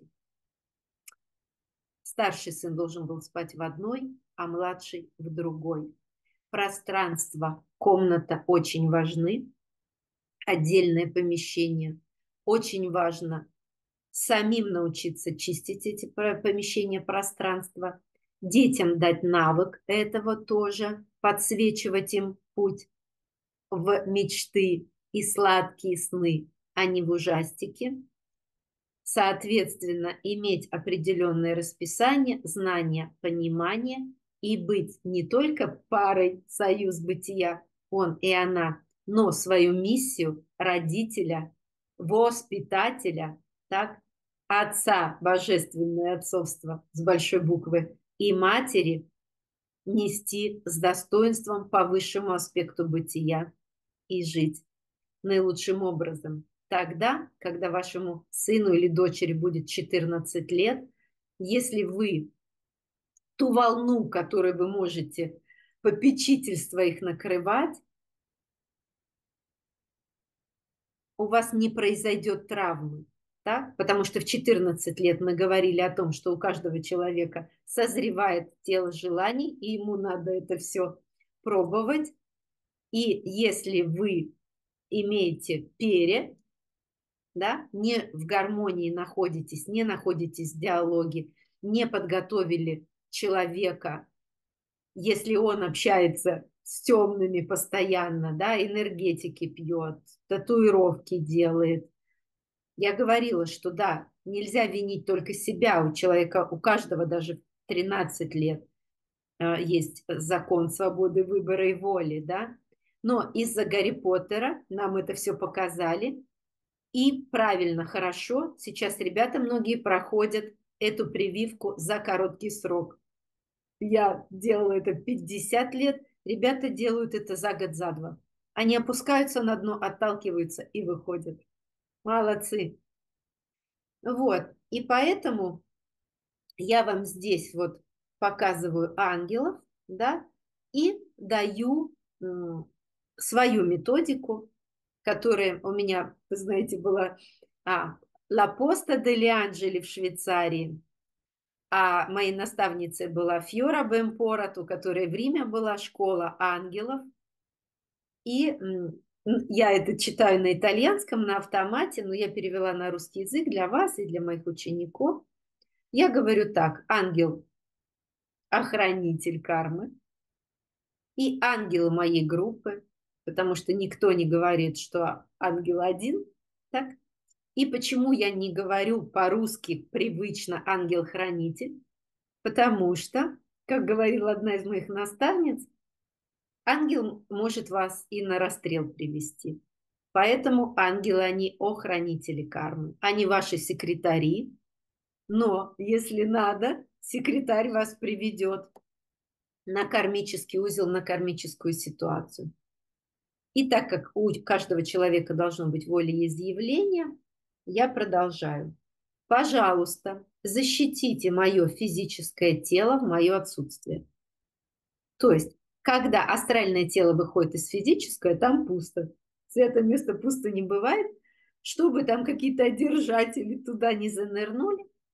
Старший сын должен был спать в одной, а младший в другой. Пространство, комната очень важны, отдельное помещение. Очень важно самим научиться чистить эти помещения, пространства, детям дать навык этого тоже, подсвечивать им путь в мечты и сладкие сны, а не в ужастики. Соответственно, иметь определенное расписание, знания, понимание и быть не только парой союз бытия, он и она, но свою миссию родителя, воспитателя, так, отца, божественное отцовство с большой буквы, и матери нести с достоинством по высшему аспекту бытия и жить наилучшим образом. Тогда, когда вашему сыну или дочери будет 14 лет, если вы ту волну, которую вы можете попечительство их накрывать, у вас не произойдет травмы. Так? Потому что в 14 лет мы говорили о том, что у каждого человека созревает тело желаний, и ему надо это все пробовать. И если вы имеете да, не в гармонии находитесь, не находитесь в диалоге, не подготовили человека, если он общается с темными постоянно, да, энергетики пьет, татуировки делает. Я говорила, что да, нельзя винить только себя, у человека, у каждого даже в 13 лет есть закон свободы выбора и воли, да, но из-за Гарри Поттера нам это все показали, и правильно, хорошо, сейчас ребята многие проходят эту прививку за короткий срок. Я делала это 50 лет, ребята делают это за год, за два. Они опускаются на дно, отталкиваются и выходят. Молодцы. Вот, и поэтому я вам здесь вот показываю ангелов, да, и даю свою методику, которая у меня, вы знаете, была Ла Поста дель Анджели в Швейцарии, а моей наставницей была Фьора Бемпорат, у которой в Риме была школа ангелов. И я это читаю на итальянском, на автомате, но я перевела на русский язык для вас и для моих учеников. Я говорю так: ангел – охранитель кармы, и ангел моей группы, потому что никто не говорит, что ангел один, так? И почему я не говорю по-русски привычно ангел-хранитель? Потому что, как говорила одна из моих наставниц, ангел может вас и на расстрел привести. Поэтому ангелы, они охранители кармы, они ваши секретари, но если надо, секретарь вас приведет на кармический узел, на кармическую ситуацию. И так как у каждого человека должно быть волеизъявление, я продолжаю. Пожалуйста, защитите мое физическое тело в мое отсутствие. То есть, когда астральное тело выходит из физического, там пусто. Это место пусто не бывает. Чтобы там какие-то держатели туда не занырнули,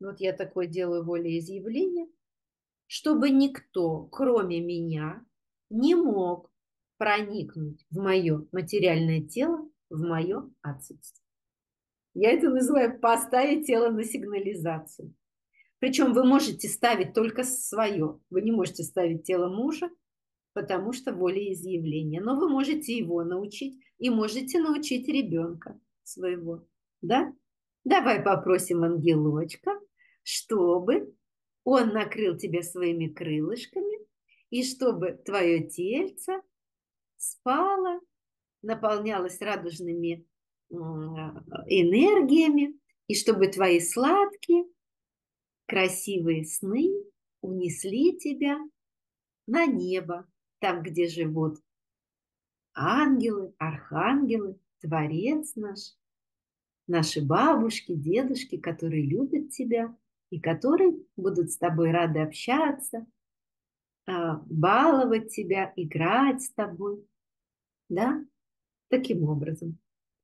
вот я такое делаю волеизъявление, чтобы никто, кроме меня, не мог проникнуть в мое материальное тело в мое отсутствие. Я это называю поставить тело на сигнализацию. Причем вы можете ставить только свое. Вы не можете ставить тело мужа, потому что волеизъявление. Но вы можете его научить и можете научить ребенка своего. Да? Давай попросим ангелочка, чтобы он накрыл тебя своими крылышками, и чтобы твое тельце спало, наполнялось радужными энергиями, и чтобы твои сладкие, красивые сны унесли тебя на небо, там, где живут ангелы, архангелы, Творец наш, наши бабушки, дедушки, которые любят тебя и которые будут с тобой рады общаться, баловать тебя, играть с тобой, да, таким образом.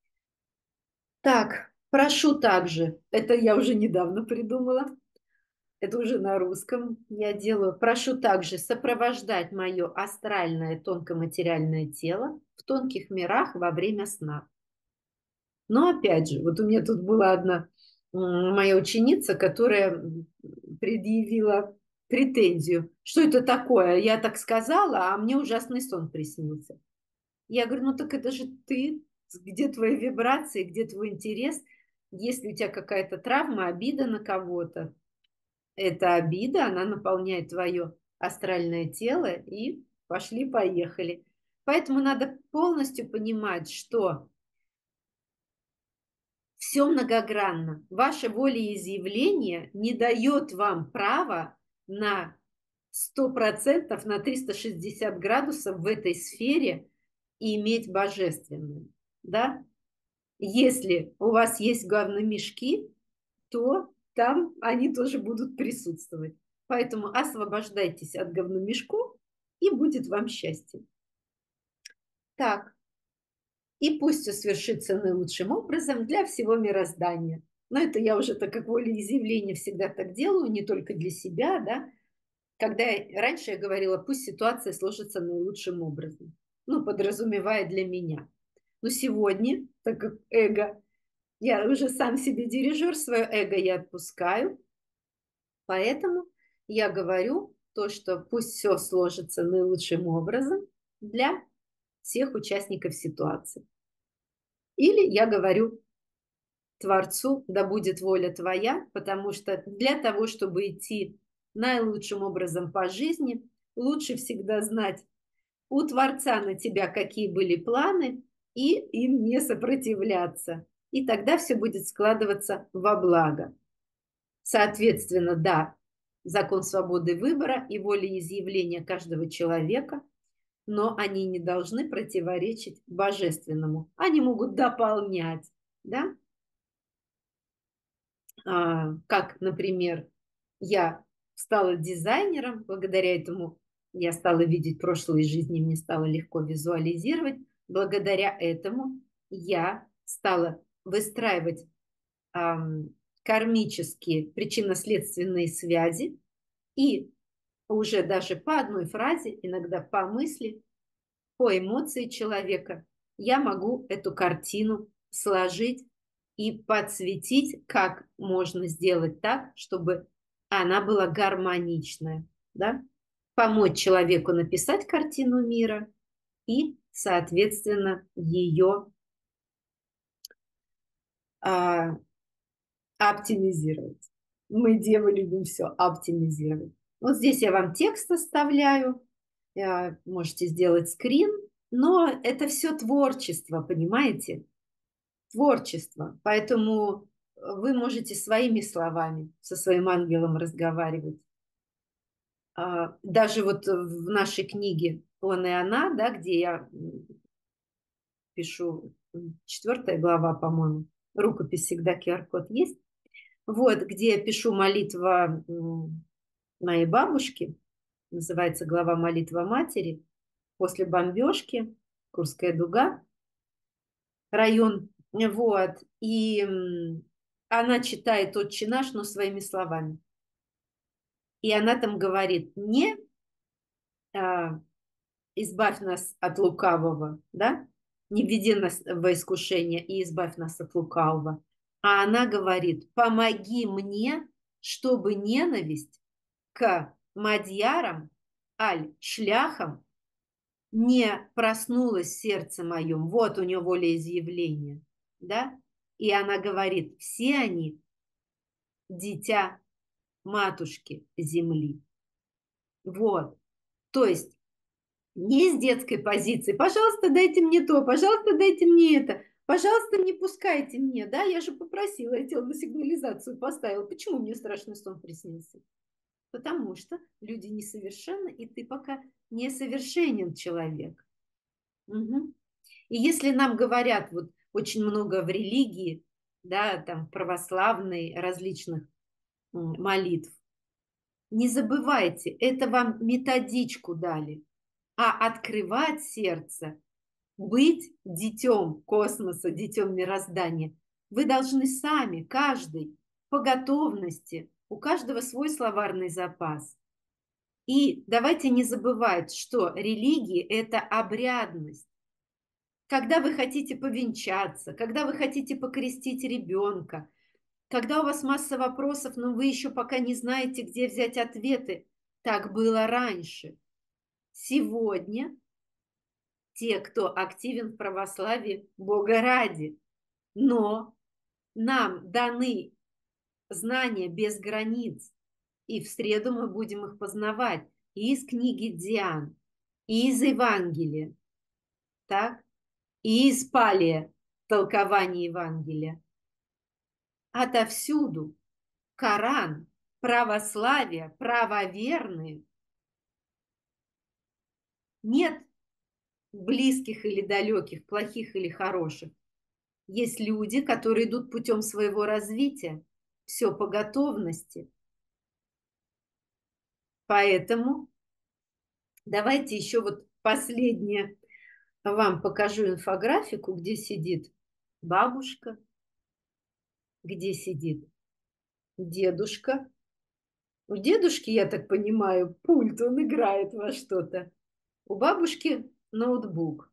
Так, прошу также, это я уже недавно придумала, это уже на русском я делаю. Прошу также сопровождать мое астральное тонкоматериальное тело в тонких мирах во время сна. Но опять же, вот у меня тут была одна моя ученица, которая предъявила претензию. Что это такое? Я так сказала, а мне ужасный сон приснился. Я говорю, ну так это же ты. Где твои вибрации, где твой интерес? Если у тебя какая-то травма, обида на кого-то, эта обида, она наполняет твое астральное тело, и пошли-поехали. Поэтому надо полностью понимать, что все многогранно. Ваше волеизъявление не дает вам права на 100%, на 360 градусов в этой сфере и иметь божественное. Да? Если у вас есть говномешки, то там они тоже будут присутствовать. Поэтому освобождайтесь от говномешков, и будет вам счастье. Так, и пусть все свершится наилучшим образом для всего мироздания. Но это я уже так как волеизъявление всегда так делаю, не только для себя, да. Когда раньше я говорила, пусть ситуация сложится наилучшим образом. Ну, подразумевая для меня. Но сегодня, так как эго, я уже сам себе дирижер, свое эго я отпускаю. Поэтому я говорю то, что пусть все сложится наилучшим образом для всех участников ситуации. Или я говорю Творцу, да будет воля твоя, потому что для того, чтобы идти наилучшим образом по жизни, лучше всегда знать у Творца на тебя какие были планы и им не сопротивляться. И тогда все будет складываться во благо. Соответственно, да, закон свободы выбора и волеизъявления каждого человека, но они не должны противоречить божественному. Они могут дополнять, да? Как, например, я стала дизайнером, благодаря этому я стала видеть прошлые жизни, мне стало легко визуализировать, благодаря этому я стала выстраивать кармические причинно-следственные связи и уже даже по одной фразе, иногда по мысли, по эмоции человека я могу эту картину сложить и подсветить, как можно сделать так, чтобы она была гармоничная. Да? Помочь человеку написать картину мира и, соответственно, ее оптимизировать. Мы, девы, любим все оптимизировать. Вот здесь я вам текст оставляю, можете сделать скрин, но это все творчество, понимаете? Творчество. Поэтому вы можете своими словами со своим ангелом разговаривать. Даже вот в нашей книге «Он и она», да, где я пишу, 4 глава, по-моему, рукопись всегда QR-код есть, вот, где я пишу молитва моей бабушки, называется глава «Молитва матери», после бомбежки, Курская дуга, район, вот, и она читает «Отче наш», но своими словами. И она там говорит не «избавь нас от лукавого», да? «Не введи нас во искушение и избавь нас от лукавого». А она говорит «помоги мне, чтобы ненависть к мадьярам, аль-шляхам не проснулась в сердце моем». Вот у нее волеизъявление, да? И она говорит, все они дитя матушки земли. Вот. То есть не с детской позиции. Пожалуйста, дайте мне то, пожалуйста, дайте мне это. Пожалуйста, не пускайте мне, да? Я же попросила, я тебе на сигнализацию поставила. Почему мне страшный сон приснился? Потому что люди несовершенны, и ты пока несовершенен человек. Угу. И если нам говорят вот очень много в религии, да, там православной, различных молитв, не забывайте, это вам методичку дали, а открывать сердце, быть детем космоса, детем мироздания, вы должны сами, каждый, по готовности, у каждого свой словарный запас. И давайте не забывать, что религия – это обрядность. Когда вы хотите повенчаться, когда вы хотите покрестить ребенка, когда у вас масса вопросов, но вы еще пока не знаете, где взять ответы, так было раньше. Сегодня те, кто активен в православии, Бога ради, но нам даны знания без границ, и в среду мы будем их познавать и из книги Диан, и из Евангелия, так? И из Палия, толкования Евангелия. Отовсюду Коран, православие, правоверные. Нет близких или далеких, плохих или хороших. Есть люди, которые идут путем своего развития. Все по готовности. Поэтому давайте еще вот последнее вам покажу инфографику, где сидит бабушка, где сидит дедушка. У дедушки, я так понимаю, пульт, он играет во что-то. У бабушки ноутбук.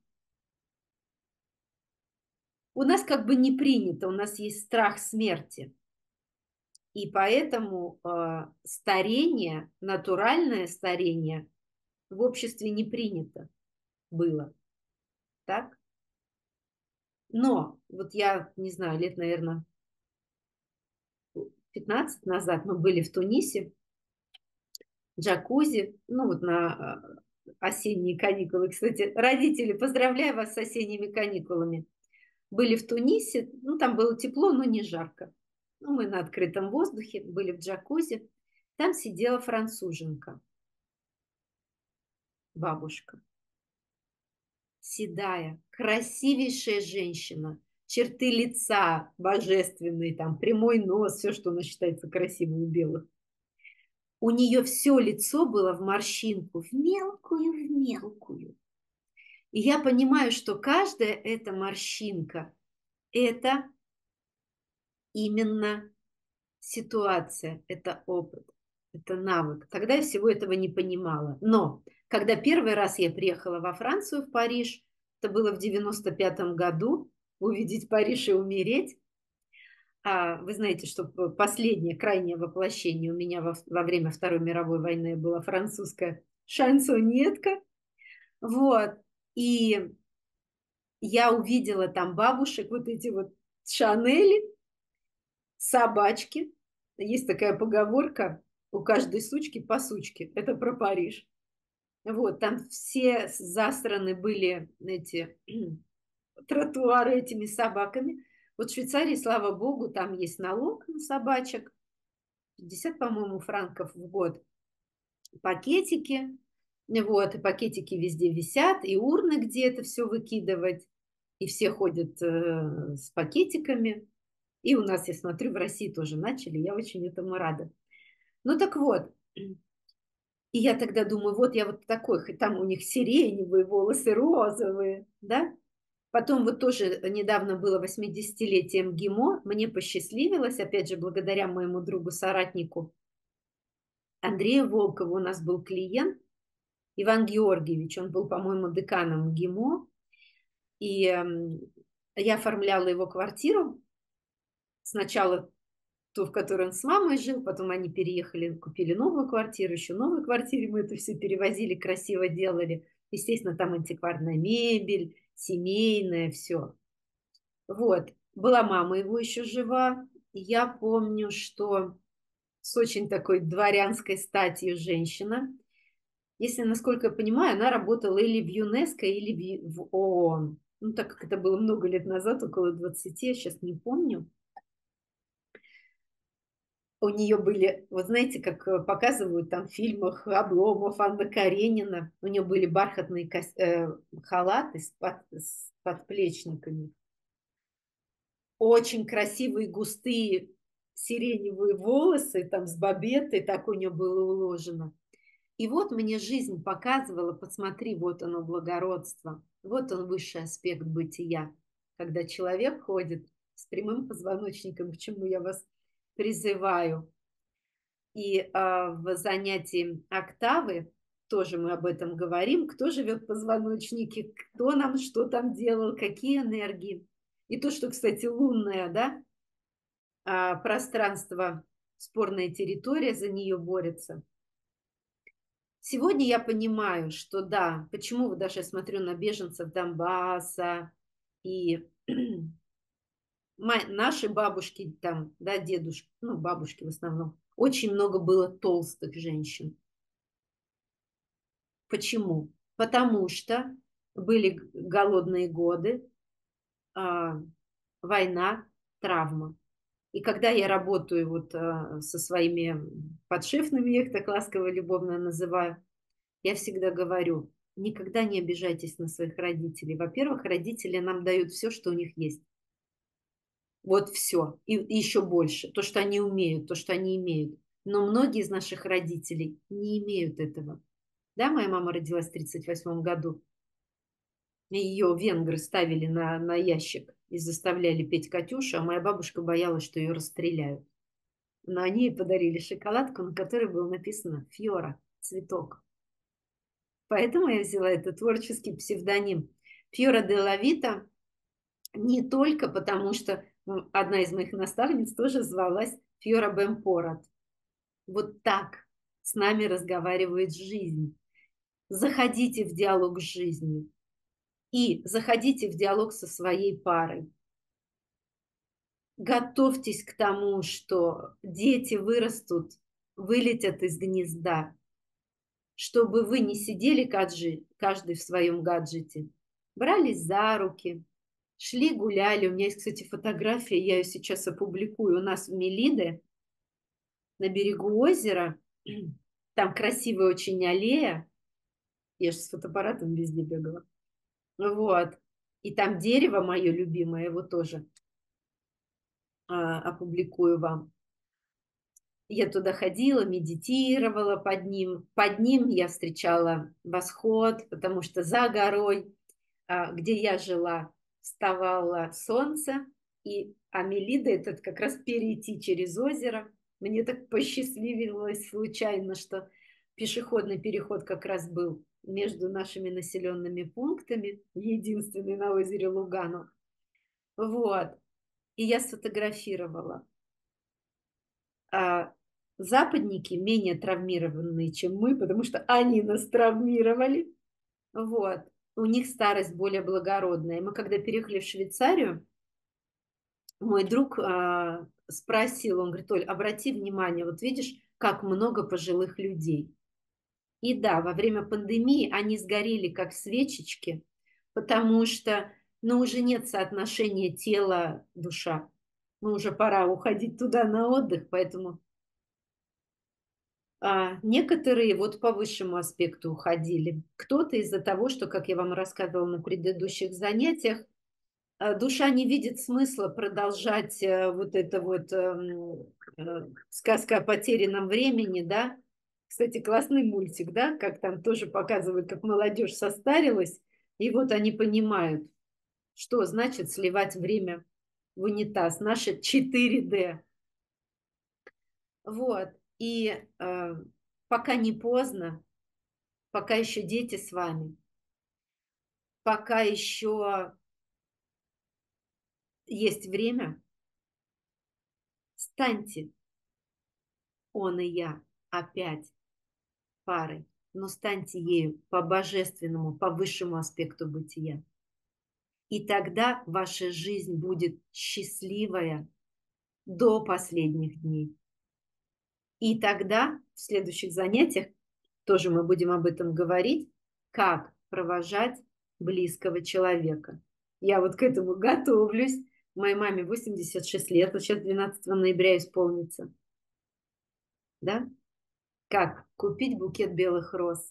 У нас как бы не принято, у нас есть страх смерти. И поэтому старение, натуральное старение в обществе не принято было. Так? Но вот я, не знаю, лет, наверное, 15 назад мы были в Тунисе, джакузи, ну вот на осенние каникулы. Кстати, родители, поздравляю вас с осенними каникулами. Были в Тунисе, ну там было тепло, но не жарко. Ну, мы на открытом воздухе, были в джакузи. Там сидела француженка, бабушка. Седая, красивейшая женщина, черты лица божественные, там прямой нос, все, что у нас считается красивым у белых. У нее все лицо было в морщинку, в мелкую, в мелкую. И я понимаю, что каждая эта морщинка – это именно ситуация, это опыт, это навык. Тогда я всего этого не понимала. Но когда первый раз я приехала во Францию, в Париж, это было в 95-м году, увидеть Париж и умереть. А вы знаете, что последнее, крайнее воплощение у меня во время Второй мировой войны была французская шансонетка. Вот. И я увидела там бабушек, вот эти вот Шанели, собачки. Есть такая поговорка, у каждой сучки по сучке. Это про Париж. Вот, там все засраны были эти тротуары этими собаками. Вот в Швейцарии, слава богу, там есть налог на собачек. 50, по-моему, франков в год. Пакетики. Вот, и пакетики везде висят, и урны, где это все выкидывать. И все ходят с пакетиками. И у нас, я смотрю, в России тоже начали. Я очень этому рада. Ну так вот. И я тогда думаю, вот я вот такой, хоть там у них сиреневые волосы, розовые, да? Потом вот тоже недавно было 80-летие МГИМО. Мне посчастливилось, опять же, благодаря моему другу-соратнику Андрею Волкову, у нас был клиент Иван Георгиевич, он был, по-моему, деканом МГИМО, и я оформляла его квартиру. Сначала ту, в которой он с мамой жил, потом они переехали, купили новую квартиру, еще новую квартиру, мы это все перевозили, красиво делали. Естественно, там антикварная мебель, семейная, все. Вот. Была мама его еще жива. И я помню, что с очень такой дворянской статью женщина. Если, насколько я понимаю, она работала или в ЮНЕСКО, или в ООН. Ну, так как это было много лет назад, около 20, я сейчас не помню. У нее были, вот знаете, как показывают там в фильмах Обломов, Анна Каренина, у нее были бархатные халаты с подплечниками, очень красивые густые сиреневые волосы, там с бабетой, так у нее было уложено. И вот мне жизнь показывала, посмотри, вот оно благородство, вот он высший аспект бытия, когда человек ходит с прямым позвоночником, к чему я вас призываю. И в занятии октавы тоже мы об этом говорим, кто живет в позвоночнике, кто нам что там делал, какие энергии. И то, что, кстати, лунное, да, пространство, спорная территория, за нее борется. Сегодня я понимаю, что да, почему вот даже я смотрю на беженцев Донбасса и наши бабушки там, да, дедушки, ну, бабушки в основном, очень много было толстых женщин. Почему? Потому что были голодные годы, война, травма. И когда я работаю вот со своими подшефными, я их так ласково, любовно называю, я всегда говорю, никогда не обижайтесь на своих родителей. Во-первых, родители нам дают все, что у них есть. Вот все. И еще больше. То, что они умеют, то, что они имеют. Но многие из наших родителей не имеют этого. Да, моя мама родилась в 1938 году. Ее венгры ставили на ящик и заставляли петь «Катюшу», а моя бабушка боялась, что ее расстреляют. Но они ей подарили шоколадку, на которой было написано «Фьора», цветок. Поэтому я взяла этот творческий псевдоним. Фьора де ла Вита не только потому, что одна из моих наставниц тоже звалась Фьора Бемпорат. Вот так с нами разговаривает жизнь. Заходите в диалог с жизнью. И заходите в диалог со своей парой. Готовьтесь к тому, что дети вырастут, вылетят из гнезда, чтобы вы не сидели каждый в своем гаджете, брались за руки, шли гуляли. У меня есть, кстати, фотография, я ее сейчас опубликую. У нас в Мелиде, на берегу озера, там красивая очень аллея. Я же с фотоаппаратом везде бегала. Вот. И там дерево мое любимое, его тоже опубликую вам. Я туда ходила, медитировала под ним. Под ним я встречала восход, потому что за горой, где я жила, вставало солнце, и Амелида этот как раз перейти через озеро. Мне так посчастливилось случайно, что пешеходный переход как раз был между нашими населенными пунктами, единственный на озере Лугано. Вот. И я сфотографировала. Западники менее травмированные, чем мы, потому что они нас травмировали. Вот. У них старость более благородная. Мы когда переехали в Швейцарию, мой друг спросил, он говорит: Оль, обрати внимание, вот видишь, как много пожилых людей. И да, во время пандемии они сгорели как свечечки, потому что, ну, уже нет соотношения тела-душа. Ну, уже пора уходить туда на отдых, поэтому некоторые вот по высшему аспекту уходили. Кто-то из-за того, что, как я вам рассказывала на предыдущих занятиях, душа не видит смысла продолжать вот это вот сказка о потерянном времени, да. Кстати, классный мультик, да, как там тоже показывают, как молодежь состарилась, и вот они понимают, Что значит сливать время в унитаз? Наше 4D. Вот. И пока не поздно, пока еще дети с вами, пока еще есть время, станьте он и я опять парой, но станьте ею по божественному, по высшему аспекту бытия. И тогда ваша жизнь будет счастливая до последних дней. И тогда в следующих занятиях тоже мы будем об этом говорить, как провожать близкого человека. Я вот к этому готовлюсь. Моей маме 86 лет, вот сейчас 12 ноября исполнится. Да? Как купить букет белых роз,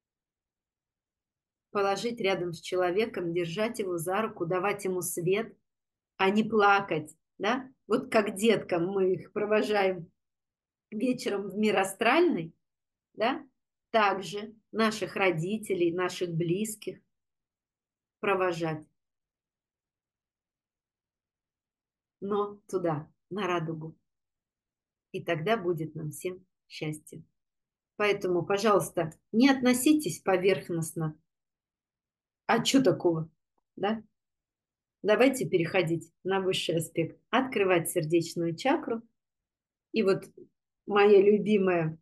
положить рядом с человеком, держать его за руку, давать ему свет, а не плакать. Да? Вот как деткам мы их провожаем вечером в мир астральный, да? Также наших родителей, наших близких провожать, но туда, на радугу. И тогда будет нам всем счастье. Поэтому, пожалуйста, не относитесь поверхностно. А что такого? Да? Давайте переходить на высший аспект. Открывать сердечную чакру. И вот моя любимая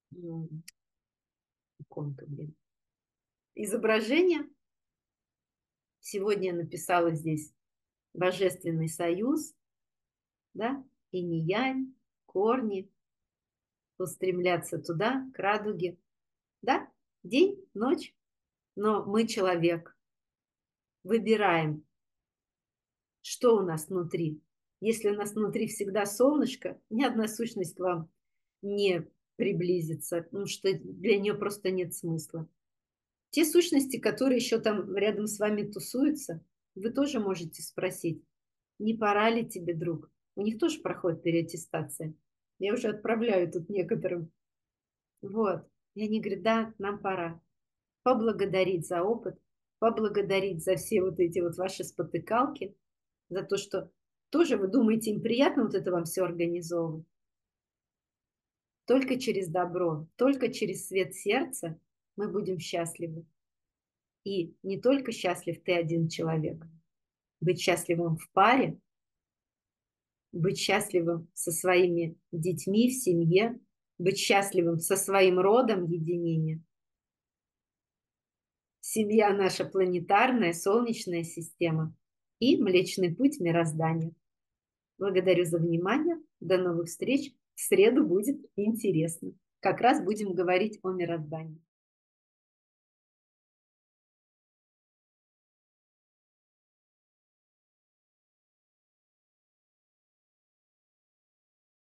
иконка, изображение. Сегодня я написала здесь Божественный союз, да, инь-янь, корни, устремляться туда, к радуге, да, день, ночь, но мы человек, выбираем, что у нас внутри. Если у нас внутри всегда солнышко, ни одна сущность к вам не приблизится, потому что для нее просто нет смысла. Те сущности, которые еще там рядом с вами тусуются, вы тоже можете спросить, не пора ли тебе, друг? У них тоже проходит переаттестация. Я уже отправляю тут некоторым. Вот. И они говорят, да, нам пора. Поблагодарить за опыт, поблагодарить за все вот эти вот ваши спотыкалки, за то, что тоже вы думаете, им приятно вот это вам все организовывать. Только через добро, только через свет сердца мы будем счастливы. И не только счастлив ты один человек. Быть счастливым в паре, быть счастливым со своими детьми в семье, быть счастливым со своим родом единения. Семья наша планетарная, солнечная система и Млечный Путь мироздания. Благодарю за внимание. До новых встреч. В среду будет интересно. Как раз будем говорить о мироздании.